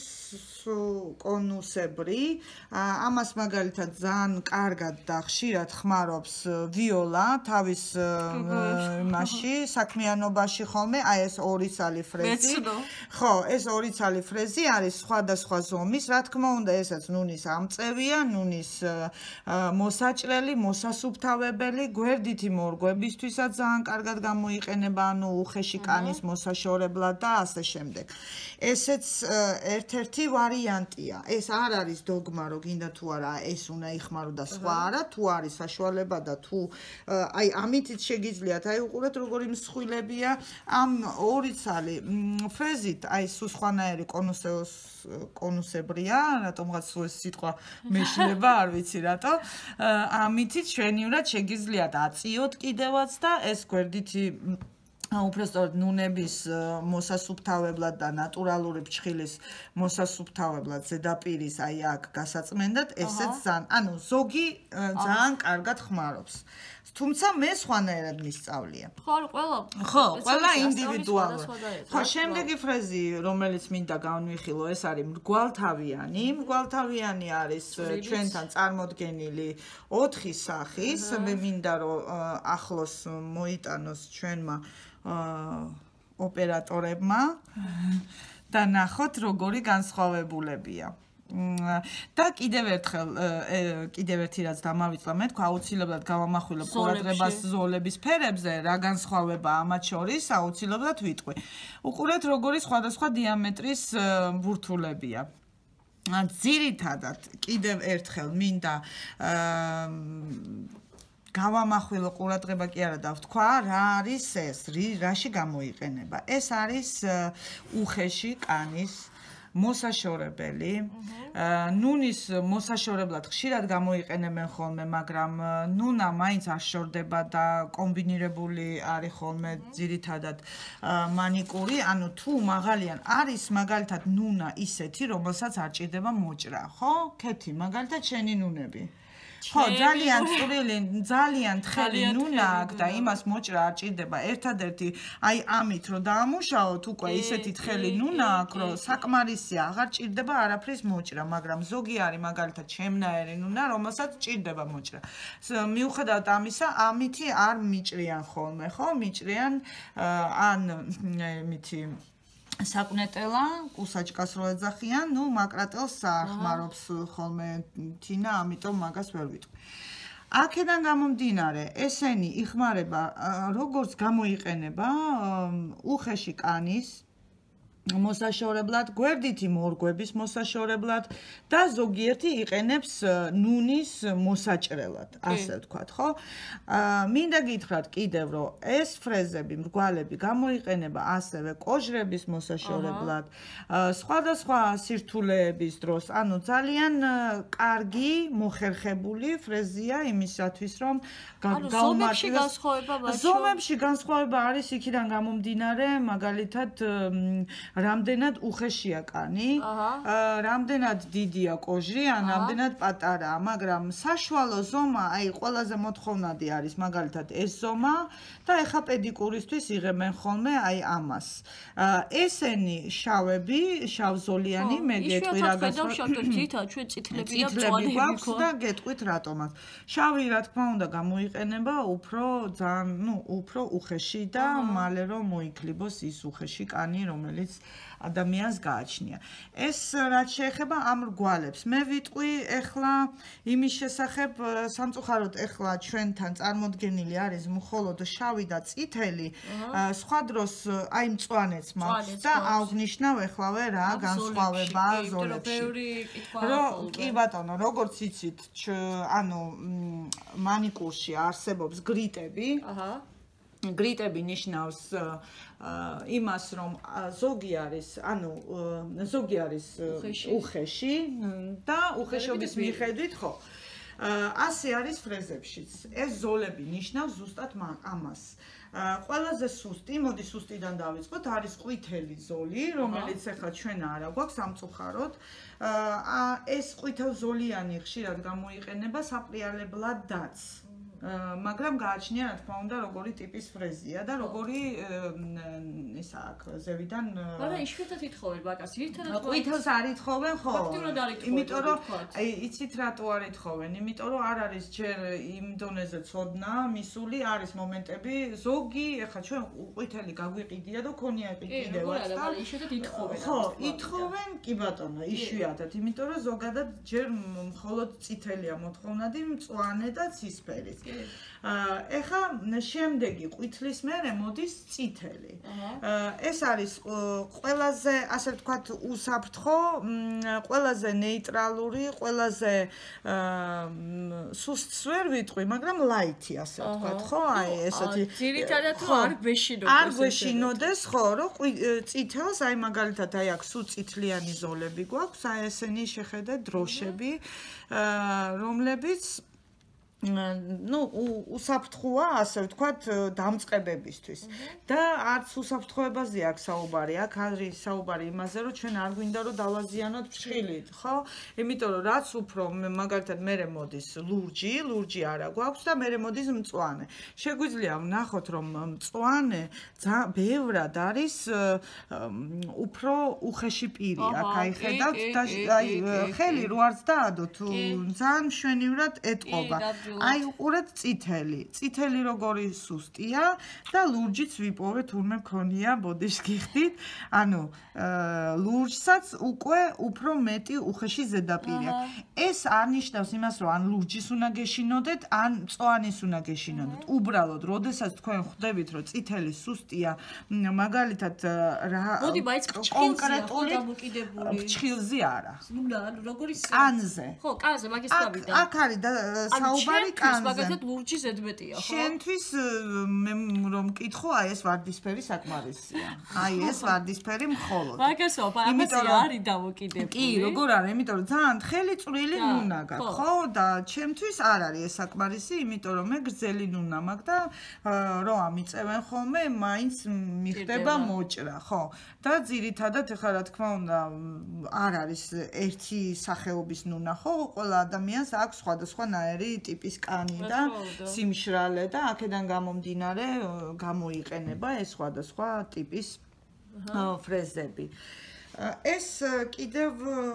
B: კონუსებრი ამას მაგალითად ძალიან კარგად და ხშირად ხმარობს ვიოლა თავის იმაში საქმიანობაში ხოლმე აი ეს ორი ცალი ფრეზი ხო ეს ორი ცალი ფრეზი არის სხვადასხვა ზომის რა თქმა უნდა ესაც ნუნის ამწევია ნუნის მოსაჭრელი ბრტყელი, მოსასუფთავებელი, გვერდითი მორგვებისთვისაც ძალიან კარგად გამოიყენება, ანუ უხეში კანის მოსაშორებლად და ასე შემდეგ. ესეც ერთ-ერთი ვარიანტია. ეს არ არის დოგმა, რომ გინდა თუ არა ეს უნდა იხმარო და სხვა არა, თუ არის საშუალება და თუ აი ამითიც შეგიძლიათ, აი უყურეთ როგორი მსხვილებია ამ ორი ცალი ფრეზით, აი სულ სხვანაირი კონუსებრია, რატომღაც ეს სიტყვა მეშლება, არ ვიცი რატო. ამითიც ჩვენივრად შეგიძლიათ აწიოთ კიდევაც და ეს გვერდითი უბრალოდ ნუნების მოსასუფთავებლად და ნატურალური ფჩხილის მოსასუფთავებლად ზედაპირის აი აქ გასაწმენდად ესეც ძალიან, ანუ ზოგი ძალიან კარგად ხმარობს. თუმცა მე სხვანაირად მისწავლია. ხო, ყველა ინდივიდუალურად. ხო, შემდეგი ფრეზი, რომელიც მინდა განვიხილო, ეს არის მრგვალთავიანი. მრგვალთავიანი არის ჩვენთან წარმოდგენილი 4 სახის. მე მინდა რომ ახლოს მოიტანოს ჩვენმა ოპერატორებმა და ნახოთ როგორი განსხვავებულებია. და კიდევ ერთი რაც დამავიწყდა, მე თქვა აუცილებლად გავამახვილებ ყურადღებას ზოლების ფერებზე, რა განსხვავება ამათ შორის აუცილებლად ვიტყვი. უყურეთ როგორი სხვადასხვა დიამეტრის ბურთულებია. ძირითადად კიდევ ერთხელ მინდა გავამახვილო ყურადღება კი არა და ვთქვა რა არის ეს, რაში გამოიყენება. ეს არის უხეში კანის მოსაშორებელი. ნუნის მოსაშორებლად ხშირად გამოიყენებენ ხოლმე, მაგრამ ნუნა მაინც არ შორდება და კომბინირებული არის ხოლმე ძირითადად მანიკური, ანუ თუ მაღალიან არის მაგალითად ნუნა ისეთი, რომელსაც არ ჭირდება მოჭრა, ხო? ქეთი, მაგალითად შენი ნუნები. ხო, ძალიან წვრილი, ძალიან თხელი ნუნა აქვს და იმას მოჭრა არ ჭირდება. ერთადერთი აი ამით რომ დაამუშაოთ უკვე ისეთი თხელი ნუნა აქვს, რომ საკმარისია, აღარ ჭირდება არაფრის მოჭრა, მაგრამ ზოგი არის მაგალითად შემნაირი ნუნა, რომელსაც ჭირდება მოჭრა. მიუხედავად ამისა, ამითი არ მიჭრიან ხოლმე, ხო? მიჭრიან ან მითი საკვნეტელა, კუსაჭკას რო ეძახიან, ნუ მაკრატელს ახმარობს ხოლმე თინა, ამიტომ მაგას ვერ ვიტყვი. აქედან გამომდინარე, ესენი იხმარება როგორც გამოიყენება უხეში კანის მოსაშორებლად, გვერდითი მორგვების მოსაშორებლად და ზოგიერთი იყენებს ნუნის მოსაჭრელად, ასე ვთქვათ, ხო? მინდა გითხრათ კიდევ, რომ ეს ფრეზები, მრგვალები გამოიყენება ასევე კოჟრების მოსაშორებლად, სხვადასხვა სირთულეების დროს, ანუ ძალიან კარგი, მოხერხებული ფრეზია იმისათვის, რომ
A: გაუმარტივოს.
B: ზომებში განსხვავება არის იქიდან გამომდინარე, მაგალითად რამდენად უხეშია კანი, რამდენად დიდია კოჟრი, ან რამდენად პატარაა, მაგრამ საშუალო ზომა, აი ყველაზე მოთხოვნადი არის მაგალითად ეს ზომა და ეხა პედიკურისთვის იღებენ ხოლმე აი ამას. ესენი შავები, შავზოლიანი, მე გეტყვი რა
A: ჩვენ წითლები და მწვანეები
B: გვაქვს და გეტყვით რატომაც. შავი რა თქმა უნდა გამოიყენება უფრო ძალიან, უფრო უხეში და მალე რომ მოიქლიბოს ის უხეში კანი, რომელიც ადამიანს გააჩნია. ეს რაც შეეხება ამ რგვალებს. მე ვიტყვი ეხლა იმის შესახებ, სამწუხაროდ ეხლა ჩვენთან წარმოდგენილი არის მხოლოდ შავი და წითელი, სხვა დროს აი მწვანეც მაქვს და აღვნიშნავ ეხლავე რა განსხვავება ზოლებში. კი ბატონო, როგორც იცით, ანუ მანიკურში არსებობს გრიტები. გრიტები ნიშნავს იმას, რომ ზოგი არის, ანუ ზოგი არის უხეში და უხეშობის მიხედვით, ხო. ასე არის ფრეზებშიც. ეს ზოლები ნიშნავს ზუსტად ამას. ყველაზე სუსტი, მოდი სუსტიდან დავიწყოთ, არის ყვითელი ზოლი, რომელიც ახლა ჩვენ არა გვაქვს სამწუხაროდ. ეს ყვითელზოლიანი ხშირად გამოიყენება საპრიალებლადაც. მაგრამ გააჩნია რა თქმა უნდა როგორი ტიპის ფრეზია და როგორი ის აქვს ზევიდან
A: მაგრამ იშვიათად ითხოვენ ბაკას ერთადაც
B: ყვითელს არ ითხოვენ ხო
A: ფაქტურად არ ითხოვენ
B: იმიტომ რომ აი იცით რატო არ ითხოვენ იმიტომ რომ არ არის ჯერ იმ დონეზე ცოდნა მისული არის მომენტები ზოგი ეხლა ჩვენ ყვითელი გაგვიყიდია და ქონიაყი კიდევაც და
A: იშვიათად ითხოვენ
B: ხო ითხოვენ კი ბატონო იშვიათად იმიტომ რომ ზოგადად ჯერ მხოლოდ წითელია მოთხოვნადი მწვანე და ცისფერი ეხა შემდეგი ყვითლის მერე მოდის წითელი. ეს არის ყველაზე ასე ვთქვათ უსაფრთხო, ყველაზე ნეიტრალური, ყველაზე სუსტს ვერ ვიტყვი, მაგრამ ლაითი ასე ვთქვათ, ხო? აი ესეთი
A: ძირითადად არ გვეშინოდეს.
B: არ გვეშინოდეს, ხო, რომ წითელს აი მაგალითად აი აქ სულ წითლიანი ზოლები გვაქვს, აი ესენი შეხედეთ დროშები, რომლებიც ну უსაფრთხოა ასე ვთქვათ დამწყებებისთვის და არც უსაფრთხოებაზე აქვს საუბარი აქ არის საუბარი იმაზე რომ ჩვენ არ გვინდა რომ დავაზიანოთ ფრჩხილით ხო იმიტომ რომ რაც უფრო მაგალითად მერე მოდის ლურჯი არა გვაქვს და მერე მოდის მწვანე შეგვიძლია ვნახოთ რომ მწვანე ბევრად არის უფრო უხეში პირი აქ აი ხედავთ და აი ხელი რო არც დაადო თუ ძალიან მშვენივრად ეტყობა აი უყურეთ წითელი როგორი სუსტია და ლურჯიც ვიპოვე თურმე მქონია ბოდიშს გიხდით ანუ ლურჯსაც უკვე უფრო მეტი უხეში ზედაპირი აქვს ეს არნიშნავს იმას რომ ან ლურჯის უნდა გეშინოდეთ ან მწვანის უნდა გეშინოდეთ უბრალოდ როდესაც თქვენ ხვდებით რომ წითელი სუსტია მაგალითად რა
A: მოდი მაინც კონკრეტული დამოკიდებული
B: ფრჩხილზე არა
A: ანუ როგორი
B: კანზე
A: ხო კანზე მაგის გავიდა
B: აქ არის და საუბარი
A: მაგალითად ლურჯი ზედმეტია ხო?
B: შენთვის მე რომ მკითხო, აი ეს ვარდისფერი საკმარისია. აი ეს ვარდისფერი მხოლოდ.
A: მაგასო, ამაზე არის დამოკიდებული.
B: კი, როგორ არის? იმიტომ რომ ძალიან ხელი წვრილი ნუნა გაქვს, ხო? და ჩემთვის არ არის ეს საკმარისი, იმიტომ რომ მე გრძელი ნუნა მაქვს და რო ამიწევენ ხოლმე, მაინც მიხდება მოჭრა, ხო? და ძირითადად ეხლა რა თქმა უნდა არ არის ერთი სახეობის ნუნა, ხო? ყველა ადამიანს აქვს სხვადასხვანაირი ტიპის კანი და სიმშრალე და აქედან გამომდინარე გამოიყენება ეს სხვადასხვა ტიპის ფრეზები. ეს კიდევ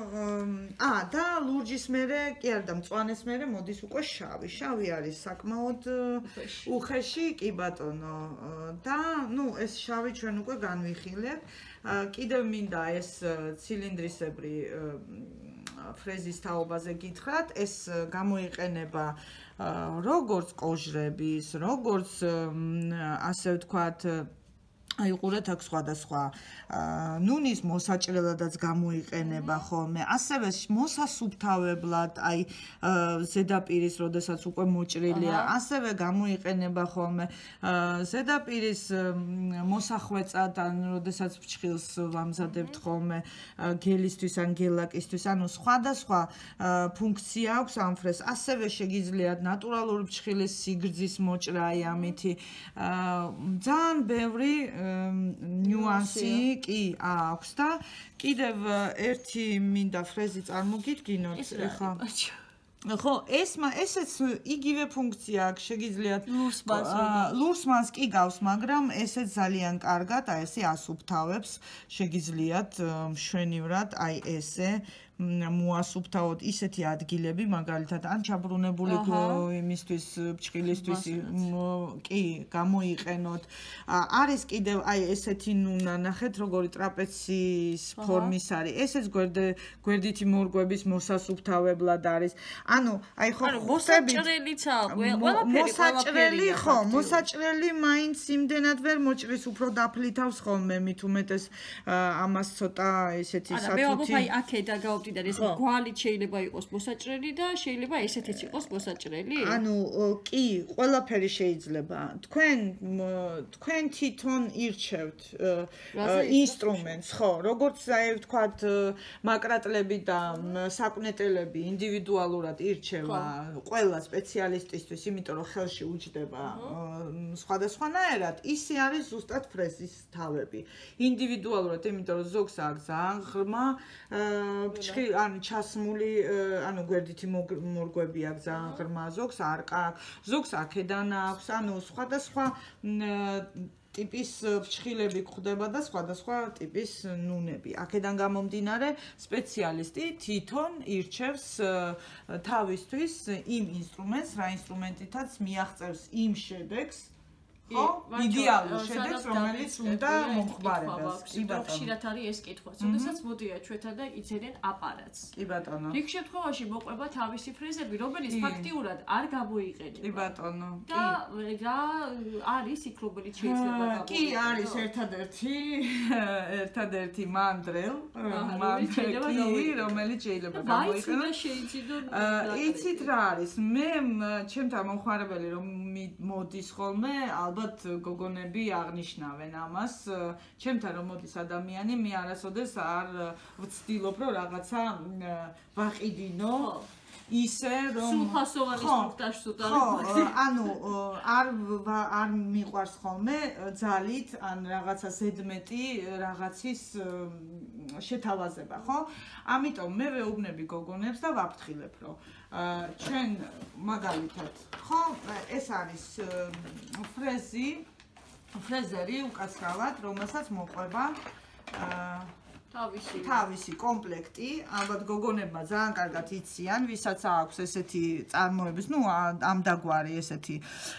B: და ლურჯის მერე კი არა და მწვანეს მერე მოდის უკვე შავი. შავი არის საკმაოდ უხეში, კი ბატონო. და ნუ ეს შავი ჩვენ უკვე განვიხილებ. კიდევ მინდა ეს ცილინდრისებრი ფრეზის თაობაზე გითხრათ, ეს გამოიყენება როგორც კოჟრების, როგორც ასე ვთქვათ აი უყურეთ აქ სხვადასხვა ნუნის მოსაჭრელადაც გამოიყენება ხოლმე ასევე მოსასუფთავებლად აი ზედაპირის როდესაც უკვე მოჭრილია ასევე გამოიყენება ხოლმე ზედაპირის მოსახვეწად ან როდესაც ფრჩხილს ვამზადებთ ხოლმე გელისთვის ან გელაკისთვის ანუ სხვადასხვა ფუნქცია აქვს ამ ფრეს ასევე შეგიძლიათ ნატურალური ფრჩხილის სიგრძის მოჭრა აი ამითი ძალიან ბევრი ნიუანსი კი აქვს და კიდევ ერთი მინდა ფრეზი წარმოგიდგინოთ ეხლა ხო ესეც იგივე ფუნქცია აქვს შეგიძლიათ ლურსმანს კი გავს მაგრამ ესეც ძალიან კარგად აი ესე ასუფთავებს შეგიძლიათ მშვენივრად აი ესე მოასუფთავოთ ისეთი ადგილები მაგალითად ან ჩაბრუნებული იმისთვის ფრჩხილისთვის კი გამოიყენოთ არის კიდევ აი ესეთი ნუნა ნახეთ როგორი ტრაპეციის ფორმის არის ესეც გვერდითი მორგვების მოსასუფთავებლად არის ანუ აი ხო
A: მოსაჭრელიცა ყველაფერი
B: ხო მოსაჭრელი მაინც იმდენად ვერ მოჭრის უფრო დაფლითავს ხოლმე მით უმეტეს ამას ცოტა ესეთი
A: სათუთი აი აქედა გავდიდან ეს გვალით შეიძლება იყოს მოსაჭრელი და შეიძლება ესეთიც იყოს მოსაჭრელი
B: ანუ კი ყველაფერი შეიძლება თქვენ თვითონ ირჩევთ ინსტრუმენტს ხო როგორც აი ვთქვათ მაკრატლები და საკვნეტელები ინდივიდუალურად ირჩევა ყველა სპეციალისტისთვის იმიტომ რომ ხელში უჯდება სხვადასხვანაირად ისე არის ზუსტად ფრეზის თავები ინდივიდუალურად იმიტომ რომ ზოგს აქვს ძალიან ღრმა ანუ ჩასმული, ანუ გვერდითი მორგვები აქვს ძალიან ღრმა, ზოგს არ ზოგს აქედან აქვს, ანუ სხვადასხვა ტიპის ფრჩხილები გვხვდება და სხვადასხვა ტიპის ნუნები. აქედან გამომდინარე, სპეციალისტი თვითონ ირჩევს თავისთვის იმ ინსტრუმენტს, რა ინსტრუმენტითაც მიაღწევს იმ შედეგს, ხო? იდეალურ შედეგს, რომელიც უნდა მომხმარებელს.
A: კი ბატონო. ხშირად არის ეს კითხვა. შესაძლოა მოდიან ჩვენთან და იძენენ აპარატს.
B: კი ბატონო.
A: რიგ შემთხვევაში მოყვება თავისი ფრეზები, რომელიც ფაქტიურად არ გამოიყენება.
B: კი ბატონო.
A: და რა არის იქ რომელიც შეიძლება გამოიყენოს?
B: კი, არის ერთადერთი მანდრელ, რომელიც შეიძლება გამოიყენოს. იცით რა არის? მე ჩემთან მომხმარებელი რომ მოდის ხოლმე, ალბათ გოგონები აღნიშნავენ ამას. ჩემთან რომ მოდის ადამიანი, მე არასოდეს არ ვცდილობ რომ რაღაცა ვაყიდინო. ისე რომ
A: სულფასოვანი სტრუქტურაში უტარი.
B: ანუ არ მიყვარს ხოლმე ძალით ან რაღაცა ზედმეტი რაღაცის შეთავაზება, ხო? ამიტომ მე ვეუბნები გოგონებს და ვაფრთხილებ, რომ ჩვენ მაგალითად, ხო, ეს არის ფრეზერი უკაცრავად, რომელსაც მოყვება თავისი კომპლექტი, ალბათ გოგონებმა ძალიან კარგად იციან, ვისაც აქვს ესეთი წარმოების, ну, ამდაგვარი ესეთი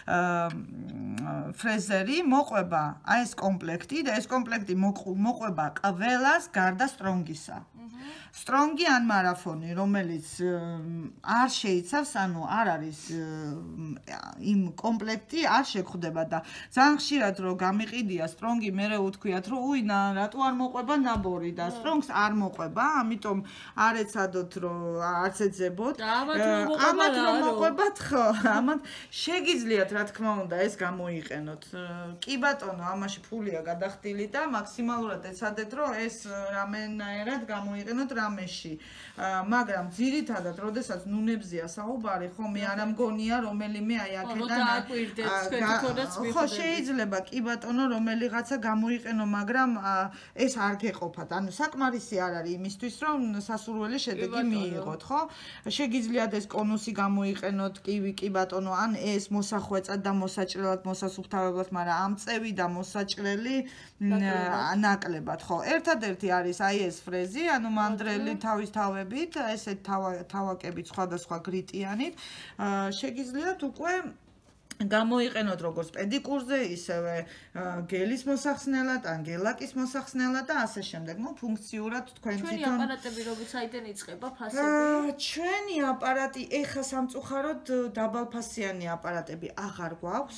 B: ფრეზერი, მოყვება აი ეს კომპლექტი და ეს კომპლექტი მოყვება ყველას გარდა სტრონგისა. სტრონგი ან მარაფონი, რომელიც არ შეიცავს, ანუ არ არის იმ კომპლექტი არ შეხვდება და ძალიან ხშირად რომ გამიყიდია სტრონგი, მერე უთქვიათ, რომ უი, რატო არ მოყვება ნაბორი და სტრონგს არ მოყვება, ამიტომ არ ეცადოთ რომ არც ეძებოთ. ამათ რომ მოყვებათ, ხო, ამათ შეგიძლიათ რა თქმა უნდა ეს გამოიყენოთ. კი ბატონო, ამაში ფულია გადახდილი და მაქსიმალურად ეცადეთ რომ ეს რამენაერად გამოიყენოთ რამეში. მაგრამ ძირითადად, როდესაც ნუნებზია საუბარი, ხო, მე არ მგონია რომელიმე აი აქედან ხო, შეიძლება კი ბატონო, რომელიღაცა გამოიყენო, მაგრამ ეს არ გეყოფათ. ანუ საკმარისი არ არის იმისთვის, რომ სასურველი შედეგი მიიღოთ, ხო? შეგიძლიათ ეს კონუსი გამოიყენოთ, კი ბატონო, ან ეს მოსახვეწად და მოსაჭრელად, მოსასუფთავებლად, მაგრამ ამწევი და მოსაჭრელი ნაკლებად, ხო? ერთადერთი არის აი ეს ფრეზი, ანუ მანდრელი თავისთავებით, ესეთ თავაკებით სხვადასხვა გრიტიანით, შეგიძლიათ უკვე გამოიყენოთ როგორც პედიკურზე, ისევე გელის მოსახსნელად, ან გელაკის მოსახსნელად და ასე შემდეგ. ნუ ფუნქციურად თქვენ თვითონ
A: ჩვენი აპარატები როგორც აიდან იწყება ფასები?
B: ჩვენი აპარატი ეხა სამწუხაროდ დაბალფასიანი აპარატები აღარ გვაქვს.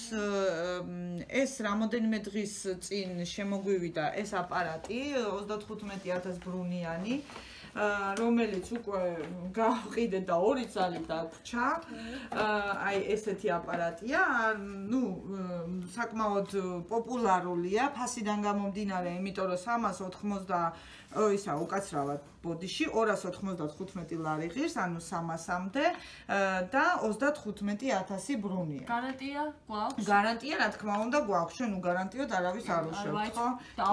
B: ეს რამოდენიმე დღის წინ შემოგვივიდა ეს აპარატი 35,000 ბრუნიანი. რომელიც უკვე გავყიდე და 2 წელი დაგვრჩა. აი ესეთი აპარატია, ну, საკმაოდ პოპულარულია ფასიდან გამომდინარე, იმიტომ რომ 380 ისა უკაცრავად ბოდიში 295 ლარი ღირს, ანუ 300-მდე და 35,000 ბრუნია.
A: გარანტია გვაქვს?
B: გარანტია რა თქმა უნდა გვაქვს, ჩვენ გარანტიოდ არავის არ უშევთ, ხო?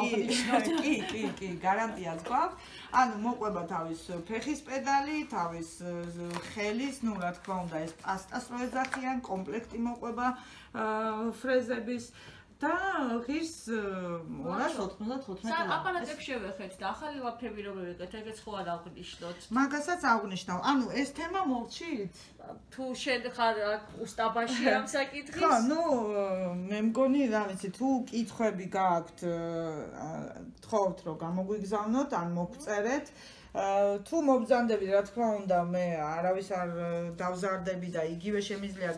B: კი, გარანტიაც გვაქვს. ანუ მოყვება თავის ფეხის პედალი, თავის ხელის, ну, რა თქმა უნდა, ეს პასტას რო ეძახიან, კომპლექტი მოყვება ფრეზების და ღირს 295 ლარი.
A: აპარატებს შევეხეთ და ახალი ვაფრები რომ ვიყეთ, ეგეც ხო არ აღნიშნოთ.
B: მაგასაც აღნიშნავ. ანუ ეს თემა მოვჩით?
A: თუ შენ ხარ უსტაბაში ამ საკითხის?
B: ხო, ну, მე მგონი, რა ვიცი, თუ კითხვები გააქვთ, თხოვთ რომ გამოგვიგზავნოთ, ან მოგწერეთ. თუ მობრძანდები, რა თქმა უნდა, მე არავის არ დავზარდები და იგივე შემიძლია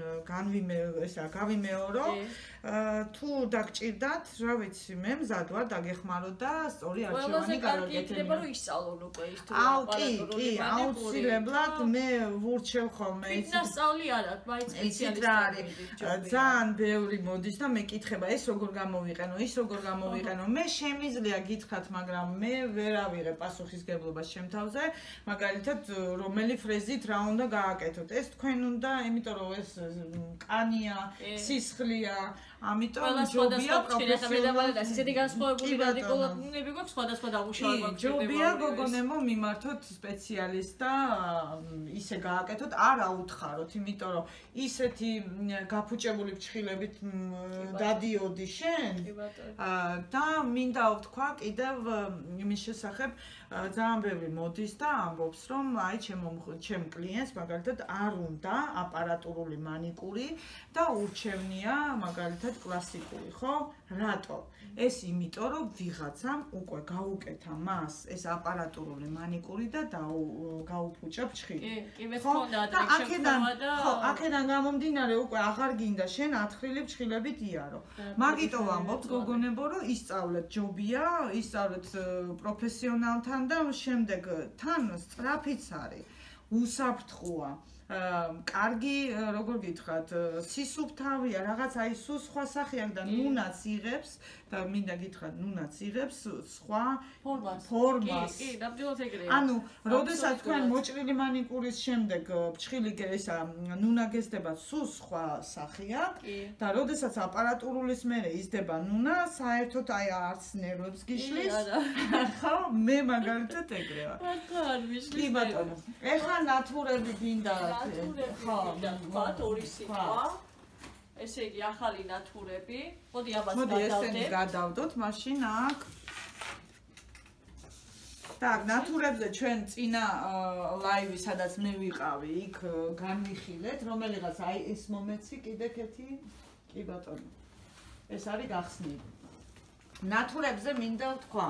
B: გავიმეორო. თუ დაგჭირდათ, რა ვიცი, მე მზად ვარ დაგეხმაროთ და სწორი არჩევანი გავაკეთებ.
A: შეიძლება რომ ისწავლონ უკვე ის თუ
B: კი, აუცილებლად მე ვურჩევ ხოლმე
A: ის. ისწავლი არა, მაინც სპეციალისტები.
B: ძალიან ბევრი მოდის და მეკითხება, ეს როგორ გამოვიყენო, ის როგორ გამოვიყენო. მე შემიძლია გითხრათ, მაგრამ მე ვერ ავიღებ პასუხისგებლობას ჩემ თავზე, მაგალითად, რომელი ფრეზით რა უნდა გააკეთოთ. ეს თქვენ უნდა, იმიტომ რომ ეს კანია, სისხლია, ამიტომ ჯობია პროფესიონალურად
A: ისეთი განსხვავებული რადიკულობები გვაქვს სხვადასხვა დამუშავება გვქონდა.
B: ჯობია გოგონემო მიმართოთ სპეციალისტს და ისე გააკეთოთ, არა უთხაროთ, იმიტომ რომ ისეთი გაფუჭებული ფრჩხილებით დადიოდი შენ და მინდა ვთქვა კიდევ იმის შესახებ ძალიან ბევრი მოდის და ამბობს რომ აი ჩემ კლიენტს მაგალითად არ უნდა აპარატურული მანიკური და ურჩევნია მაგალითად კლასიკური, ხო? რატო? ეს იმიტომ რომ ვიღაცამ უკვე გაუკეთა მას ეს აპარატურული მანიკური და გაუფუჭა ფრჩხილი.
A: ხო? და
B: აქედან გამომდინარე უკვე აღარ გინდა შენ ათხრილი ფრჩხილებით იარო. მაგიტო ვამბობთ გოგონებო რომ ისწავლეთ ჯობია, ისწავლეთ პროფესიონალთან და შემდეგ თან სწრაფიც არის. უსაფრთხოა. კარგი, როგორ გითხრათ, სისუფთავია, რაღაც აი სულ სხვა სახე აქვს და ნუნაც იღებს და მინდა გითხრათ, ნუნაც იღებს სხვა ფორმას.
A: კი, ნამდვილად ეგრეა.
B: ანუ, როდესაც თქვენ მოჭრილი მანიკურის შემდეგ ფრჩხილი ესა ნუნა გესდება სულ სხვა სახეა და როდესაც აპარატურულის მერე იზრდება ნუნა, საერთოდ აი არც ნერვებს გიშლის. ხო, მე მაგალითად ეგრე ვარ.
A: არ ვიშლის.
B: კი ბატონო. ეხლა ნატურები გინდა
A: ვთქვათ ორი სიტყვა. ესე იგი ახალი ნატურები. მოდი ამას
B: გადავდეთ. მოდი ესენი გადავდოთ, მაშინ აქ. так, ნატურებზე ჩვენ წინა ლაივი, სადაც მე ვიყავი, იქ განვიხილეთ, რომელიღაც აი ეს მომეცი კიდე კეთი. კი ბატონო. ეს არის გახსნილი. ნატურებზე მინდა ვთქვა.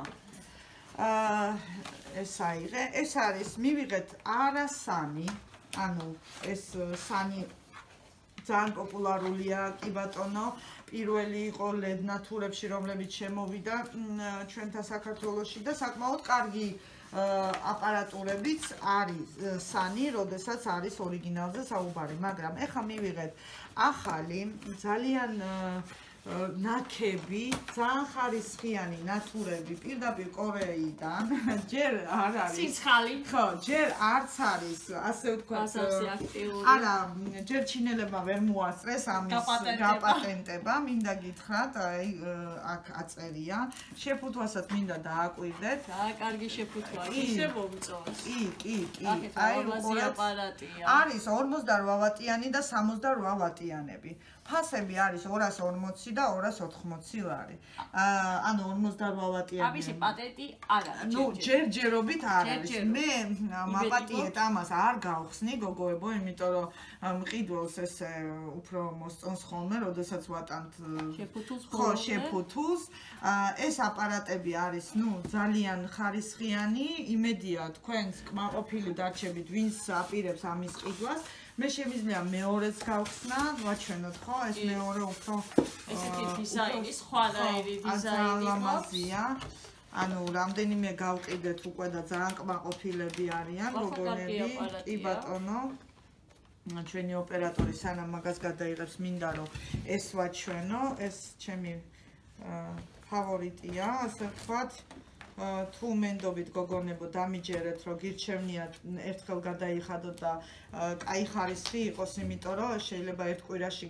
B: ეს აიღე, ეს არის მივიღეთ არასანი. ანუ ეს სანი ძალიან პოპულარულია კი ბატონო პირველი იყო LED ნატურებში რომლებიც შემოვიდა ჩვენთან საქართველოში და საკმაოდ კარგი აპარატურებიც არის სანი, როდესაც არის ორიგინალზე საუბარი, მაგრამ ეხლა მივიღეთ ახალი ძალიან ნაკები, ძალიან ხარისხიანი ნატურები პირდაპირ კორეიდან, ჯერ არ არის.
A: სიცხალი.
B: ხო, ჯერ არც არის, ასე ვთქვათ. არა, ჯერ ჩინელებმა ვერ მოასწრეს ამის გაპატენტება, მინდა გითხრათ, აი აქ აწერია. შეფუთვასაც მინდა დააკვირდეთ.
A: კარგი შეფუთვა, ისე მომწონს.
B: კი.
A: აი, როზი აპარატია.
B: არის 48 ვატიანი და 68 ვატიანები. ფასები არის 240 და 280 ლარი. ანუ 48 ვატიანი.
A: ამისი პატენტი არ არის.
B: ნუ ჯერჯერობით არ არის. მე მაპატიეთ ამას არ გავხსნი გოგოებო, იმიტომ რომ მყიდველს ესე უფრო მოსწონს ხოლმე, როდესაც ვატანთ ხო შეფუთულს. ეს აპარატები არის, ნუ ძალიან ხარისხიანი, იმედია თქვენს კმაყოფილი დარჩებით, ვინც აპირებს ამის ყიდვას. მე შემიძლია მეორეც გავხსნა, ვაჩვენოთ ხო, ეს მეორე უფრო
A: ესეთი დიზაინი, სხვანაირი დიზაინი
B: ლამაზია. ანუ რამდენიმე გავყიდეთ უკვე და ძალიან კმაყოფილები არიან გოგონები. კი ბატონო. ჩვენი ოპერატორი სანამ მაგას გადაიღებს, მინდა რომ ეს ვაჩვენო, ეს ჩემი ფავორიტია, ასე ვთქვათ. თუ მენდობით გოგონებო დამიჯერეთ რომ გირჩევნიათ ერთხელ გადაიხადოთ და კაი ხარისხი იყოს, იმიტომ რომ შეიძლება ერთ კვირაში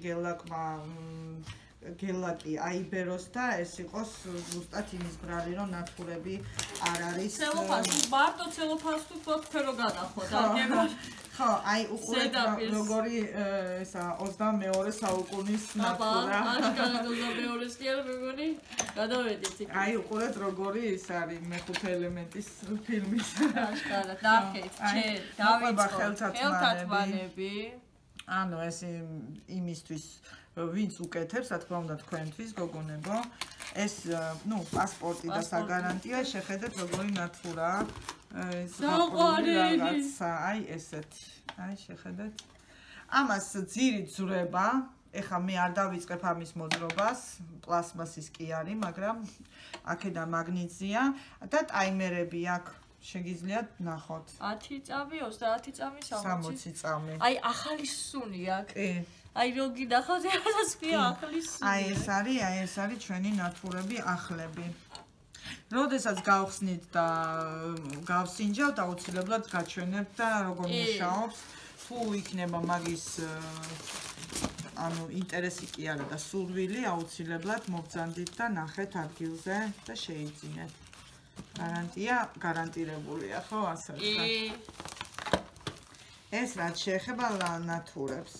B: გელაკი აიბეროს და ეს იყოს ზუსტად იმის ბრალი რომ ნატურები არ არის.
A: ცელოფანს მარტო ცელოფანს თუ ფერო გადახოთ, აგება.
B: ხო, აი უყურეთ როგორი ესა 22 საუკუნის ნატურა.
A: აშკარად 22-ის კი არა მეგონი. გადავედით იქ.
B: აი უყურეთ როგორი ის არის მეხუთე ელემენტის ფილმის.
A: აშკარად, ნახეთ, დავიწყო ხელთათმანები.
B: ანუ ეს იმისთვის ვინც უკეთებს, რა თქმა უნდა თქვენთვის გოგონებო, ეს ნუ პასპორტი და საგარანტიო, შეხედეთ როგორი ნატურაა. ეს რაღაცა, აი ესეთი. აი შეხედეთ. ამას ძირით ზრება. ეხლა მე არ დავიწყებ ამის მოძრობას, პლასმასის კი არის, მაგრამ აქედან მაგნიტზია და ტაიმერები აქვს. შეგიძლიათ ნახოთ.
A: 10 წამი, 30 წამი,
B: 60 წამი.
A: აი ახალი სუნი აქვს.
B: კი.
A: აი როგი ნახავთ, ეს კი ახალი სუნი.
B: აი ეს არის ჩვენი ნატურები ახლები. როდესაც გავხსნით და გავსინჯავთ, აუცილებლად გაჩვენებთ და როგორ მუშაობს. თუ იქნება მაგის ანუ ინტერესი კი არა და სურვილი აუცილებლად მოგზანდით და ნახეთ ადგილზე და შეიძინეთ. გარანტია გარანტირებულია, ხო, ასე ვთქვათ. ეს რაც შეეხება ნატურებს.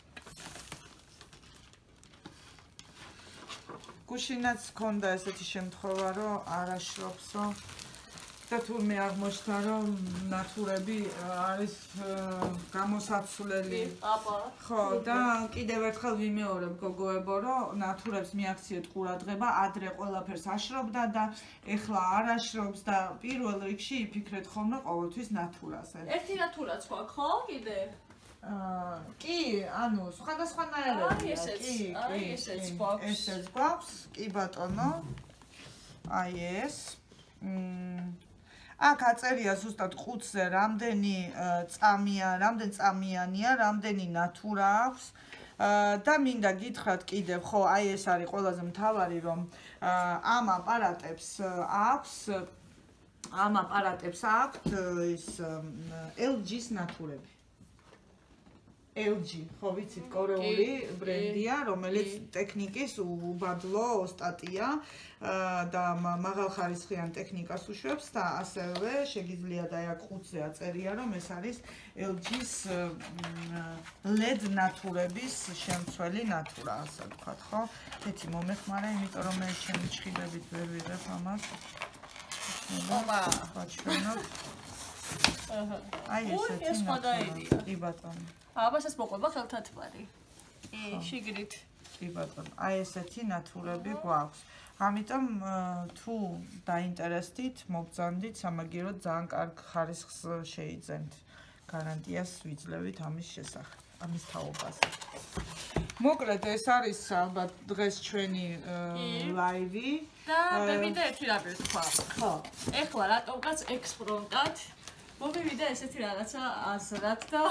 B: გუშინაც ჰქონდა ესეთი შემთხვევა, რომ არაშრობსო და თურმე აღმოჩნდა, რომ ნატურები არის გამოსაცვლელი. ხო, და კიდევ ერთხელ ვიმეორებ გოგოებო, რომ ნატურებს მიაქციეთ ყურადღება, ადრე ყველაფერს აშრობდა და ეხლა არაშრობს და პირველ რიგში იფიქრეთ ხოლმე ყოველთვის ნატურაზე.
A: ერთი ნატურაც გვაქვს, ხო, კიდე?
B: კი, ანუ სხვადასხვანაირებია,
A: ესეც გვაქვს.
B: ესეც გვაქვს, კი ბატონო. აი ეს. აქ აწერია ზუსტად ყუთზე რამდენი წამიანია, რამდენი ნატურა აქვს და მინდა გითხრათ კიდევ, ხო, აი ეს არის ყველაზე მთავარი, რომ ამ აპარატებს აქვთ ის LG-ს ნატურები. LG, ხო ვიცით, კორეული ბრენდია, რომელიც ტექნიკის უბადლო ოსტატია და მაღალხარისხიან ტექნიკას უშვებს და ასევე შეგიძლიათ აი აქ ყუთზე აწერია, რომ ეს არის LG-ს LED ნატურების შემცველი ნატურა, ასე ვთქვათ, ხო? ეთი მომეხმარა, იმიტომ რომ მე ჩემი ჩხიბებით ვერ ვიღებ ამას. ვაჩვენოთ. აი ესეთი ნატურა. კი ბატონო.
A: აბასაც მოყვება ხელთათმარი. შიგნით.
B: კი ბატონო. აი ესეთი ნატურები გვაქვს. ამიტომ თუ დაინტერესდით, მოგზანდით, სამაგიეროდ ძალიან კარგ ხარისხს შეიძენთ. გარანტიას ვიძლევით ამის შესახებ, ამის თაობაზე. მოკლედ ეს არის ალბათ დღეს ჩვენი ლაივი
A: და მე მინდა ერთი რამე ვთქვა.
B: ხო.
A: ეხლა რატომღაც ექსპრომტად მოვივიდა ესეთი რაღაცა აზრად და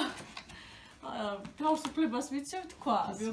A: თავისუფლებას ვიცევ თქვა.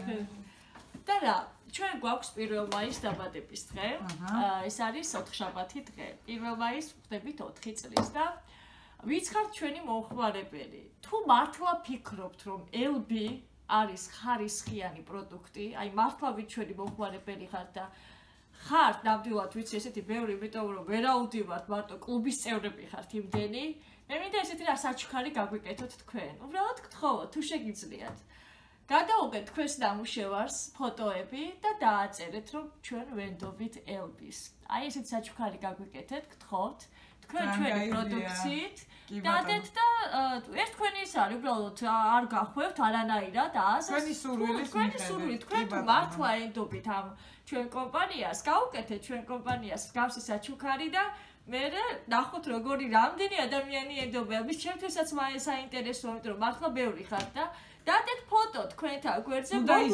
A: და რა, ჩვენ გვაქვს 1 მაისს დაბადების დღე. ეს არის 4-შაბათი დღე. 1 მაისს ვხდებით 4 წლის და ვიც ხართ ჩვენი მომხმარებელი. თუ მართლა ფიქრობთ, რომ LB არის ხარისხიანი პროდუქტი, აი მართლა ვით ჩვენი მომხმარებელი ხართ და ხართ ნამდვილად ვიცი ესეთი ბევრი, იმიტომ რომ ვერაუდივართ მარტო კლუბის წევრები ხართ იმდენი. მე მინდა ესეთი რა საჩუქარი გაგვიკეთოთ თქვენ. უბრალოდ გთხოვოთ, თუ შეგიძლიათ. გადაუგეთ თქვენს ნამუშევარს ფოტოები და დააწერეთ, რომ ჩვენ ვენდობით LB-ს. აი ესეთი საჩუქარი გაგვიკეთეთ, გთხოვთ. თქვენ ჩვენი პროდუქციით დადეთ და ერთ თქვენი ის არის, უბრალოდ არ გახვევთ არანაირად აზრს.
B: თქვენი სურვილის მიხედვით.
A: თქვენ თუ მართლა ენდობით ამ ჩვენ კომპანიას, გაუკეთეთ ჩვენ კომპანიას მსგავსი საჩუქარი და მე ნახოთ როგორი რამდენი ადამიანი ენდობა LB-ს, ჩემთვისაც საინტერესოა, იმიტომ რომ მართლა ბევრი ხართ და დადეთ ფოტო თქვენთან გვერდზე,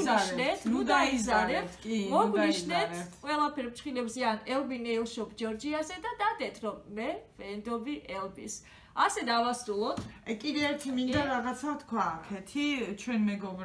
A: მოგნიშნეთ, მოგნიშნეთ ყველაფერ ფრჩხილებზე ან LB Nail Shop Georgia-ზე და დადეთ რომ მე ვენდობი LB-ს. ასე დავასრულოთ.
B: კიდე ერთი მინდა რაღაცა თქვა აქეთი ჩვენ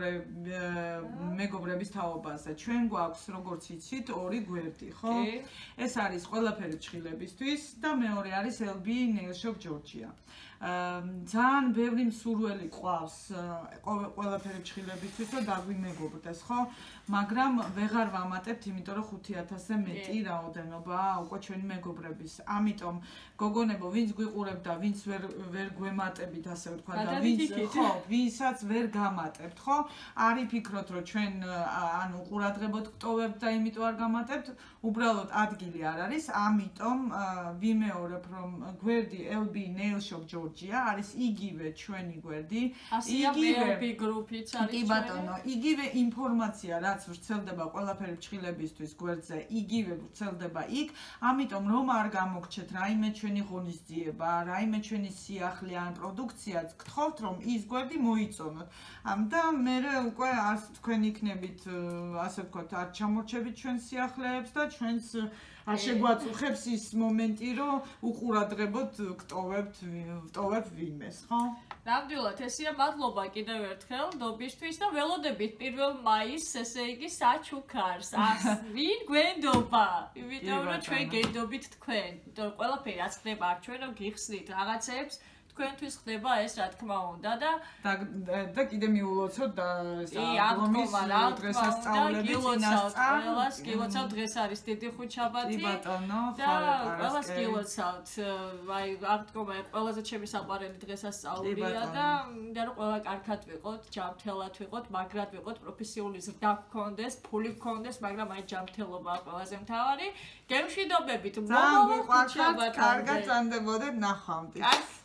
B: მეგობრების თაობაზე. ჩვენ გვაქვს როგორც იცით 2 გვერდი, ხო? ეს არის ყველაფერი ფრჩხილებისთვის და მეორე არის LB Nail Shop Georgia. ძალიან ბევრი მსურველი ყავს ყველაფერი ფრჩხილებისთვის და დაგვიმეგობრდეს, ხო? მაგრამ ვეღარ ვამატებთ, იმიტომ რომ 5000-ზე მეტი რაოდენობაა უკვე ჩვენი მეგობრების. ამიტომ გოგონებო, ვინც გვიყურებთ და ვინც ვერ გვემატებით, ასე ვთქვათ და ვინცაც ვერ გამატებთ, ხო? არ იფიქროთ, რომ ჩვენ ანუ ყურადღებოდ გტოვებთ და იმიტომ არ გამატებთ, უბრალოდ ადგილი არ არის, ამიტომ ვიმეორებ, რომ გვერდი LB Nail Shop Georgia არის იგივე ჩვენი გვერდი,
A: იგივე გრუპიც არის.
B: კი ბატონო, იგივე ინფორმაცია, რაც ვრცელდება ყველაფერი ფრჩხილებისთვის გვერდზე, იგივე ვრცელდება იქ, ამიტომ რომ არ გამოგჩეთ რაიმე ჩვენი ღონისძიება, რაიმე ჩვენი სიახლე ან პროდუქციაც, გთხოვთ რომ ის გვერდი მოიწონოთ. და მე უკვე თქვენ იქნებით, ასე ვთქვათ, არ ჩამორჩებით ჩვენ სიახლეებს და ჩვენს არ შეგვაწუხებს ის მომენტი, რომ უყურადღებოდ ვტოვებთ ვინმეს, ხო?
A: ნამდვილად ესეა, მადლობა კიდევ ერთხელ ნობისთვის და ველოდებით 1 მაისს, ესე იგი საჩუქარს. ვინ გვენდობა? იმიტომ რომ ჩვენ გენდობით თქვენ. იმიტომ რომ ყველაფერი რაც ხდება აქ ჩვენ რომ გიხსნით რაღაცებს, თქვენთვის ხდება ეს რა თქმა უნდა
B: და კიდე მიულოცოთ და
A: აღდგომის დღესასწაულები ყველას გილოცავთ დღეს არის დიდი ხუთშაბათი და ყველას გილოცავთ აი აღდგომა ყველაზე ჩემი საყვარელი დღესასწაულია და მინდა რომ ყველა კარგად ვიყოთ ჯანმრთელად ვიყოთ მაგრად ვიყოთ პროფესიული ზრდა გქონდეს ფული გქონდეს მაგრამ აი ჯანმრთელობაა ყველაზე მთავარი გემშვიდობებით მოგოვალ ხუთშაბათამდე
B: კარგად წამდებოდეთ ნახვამდის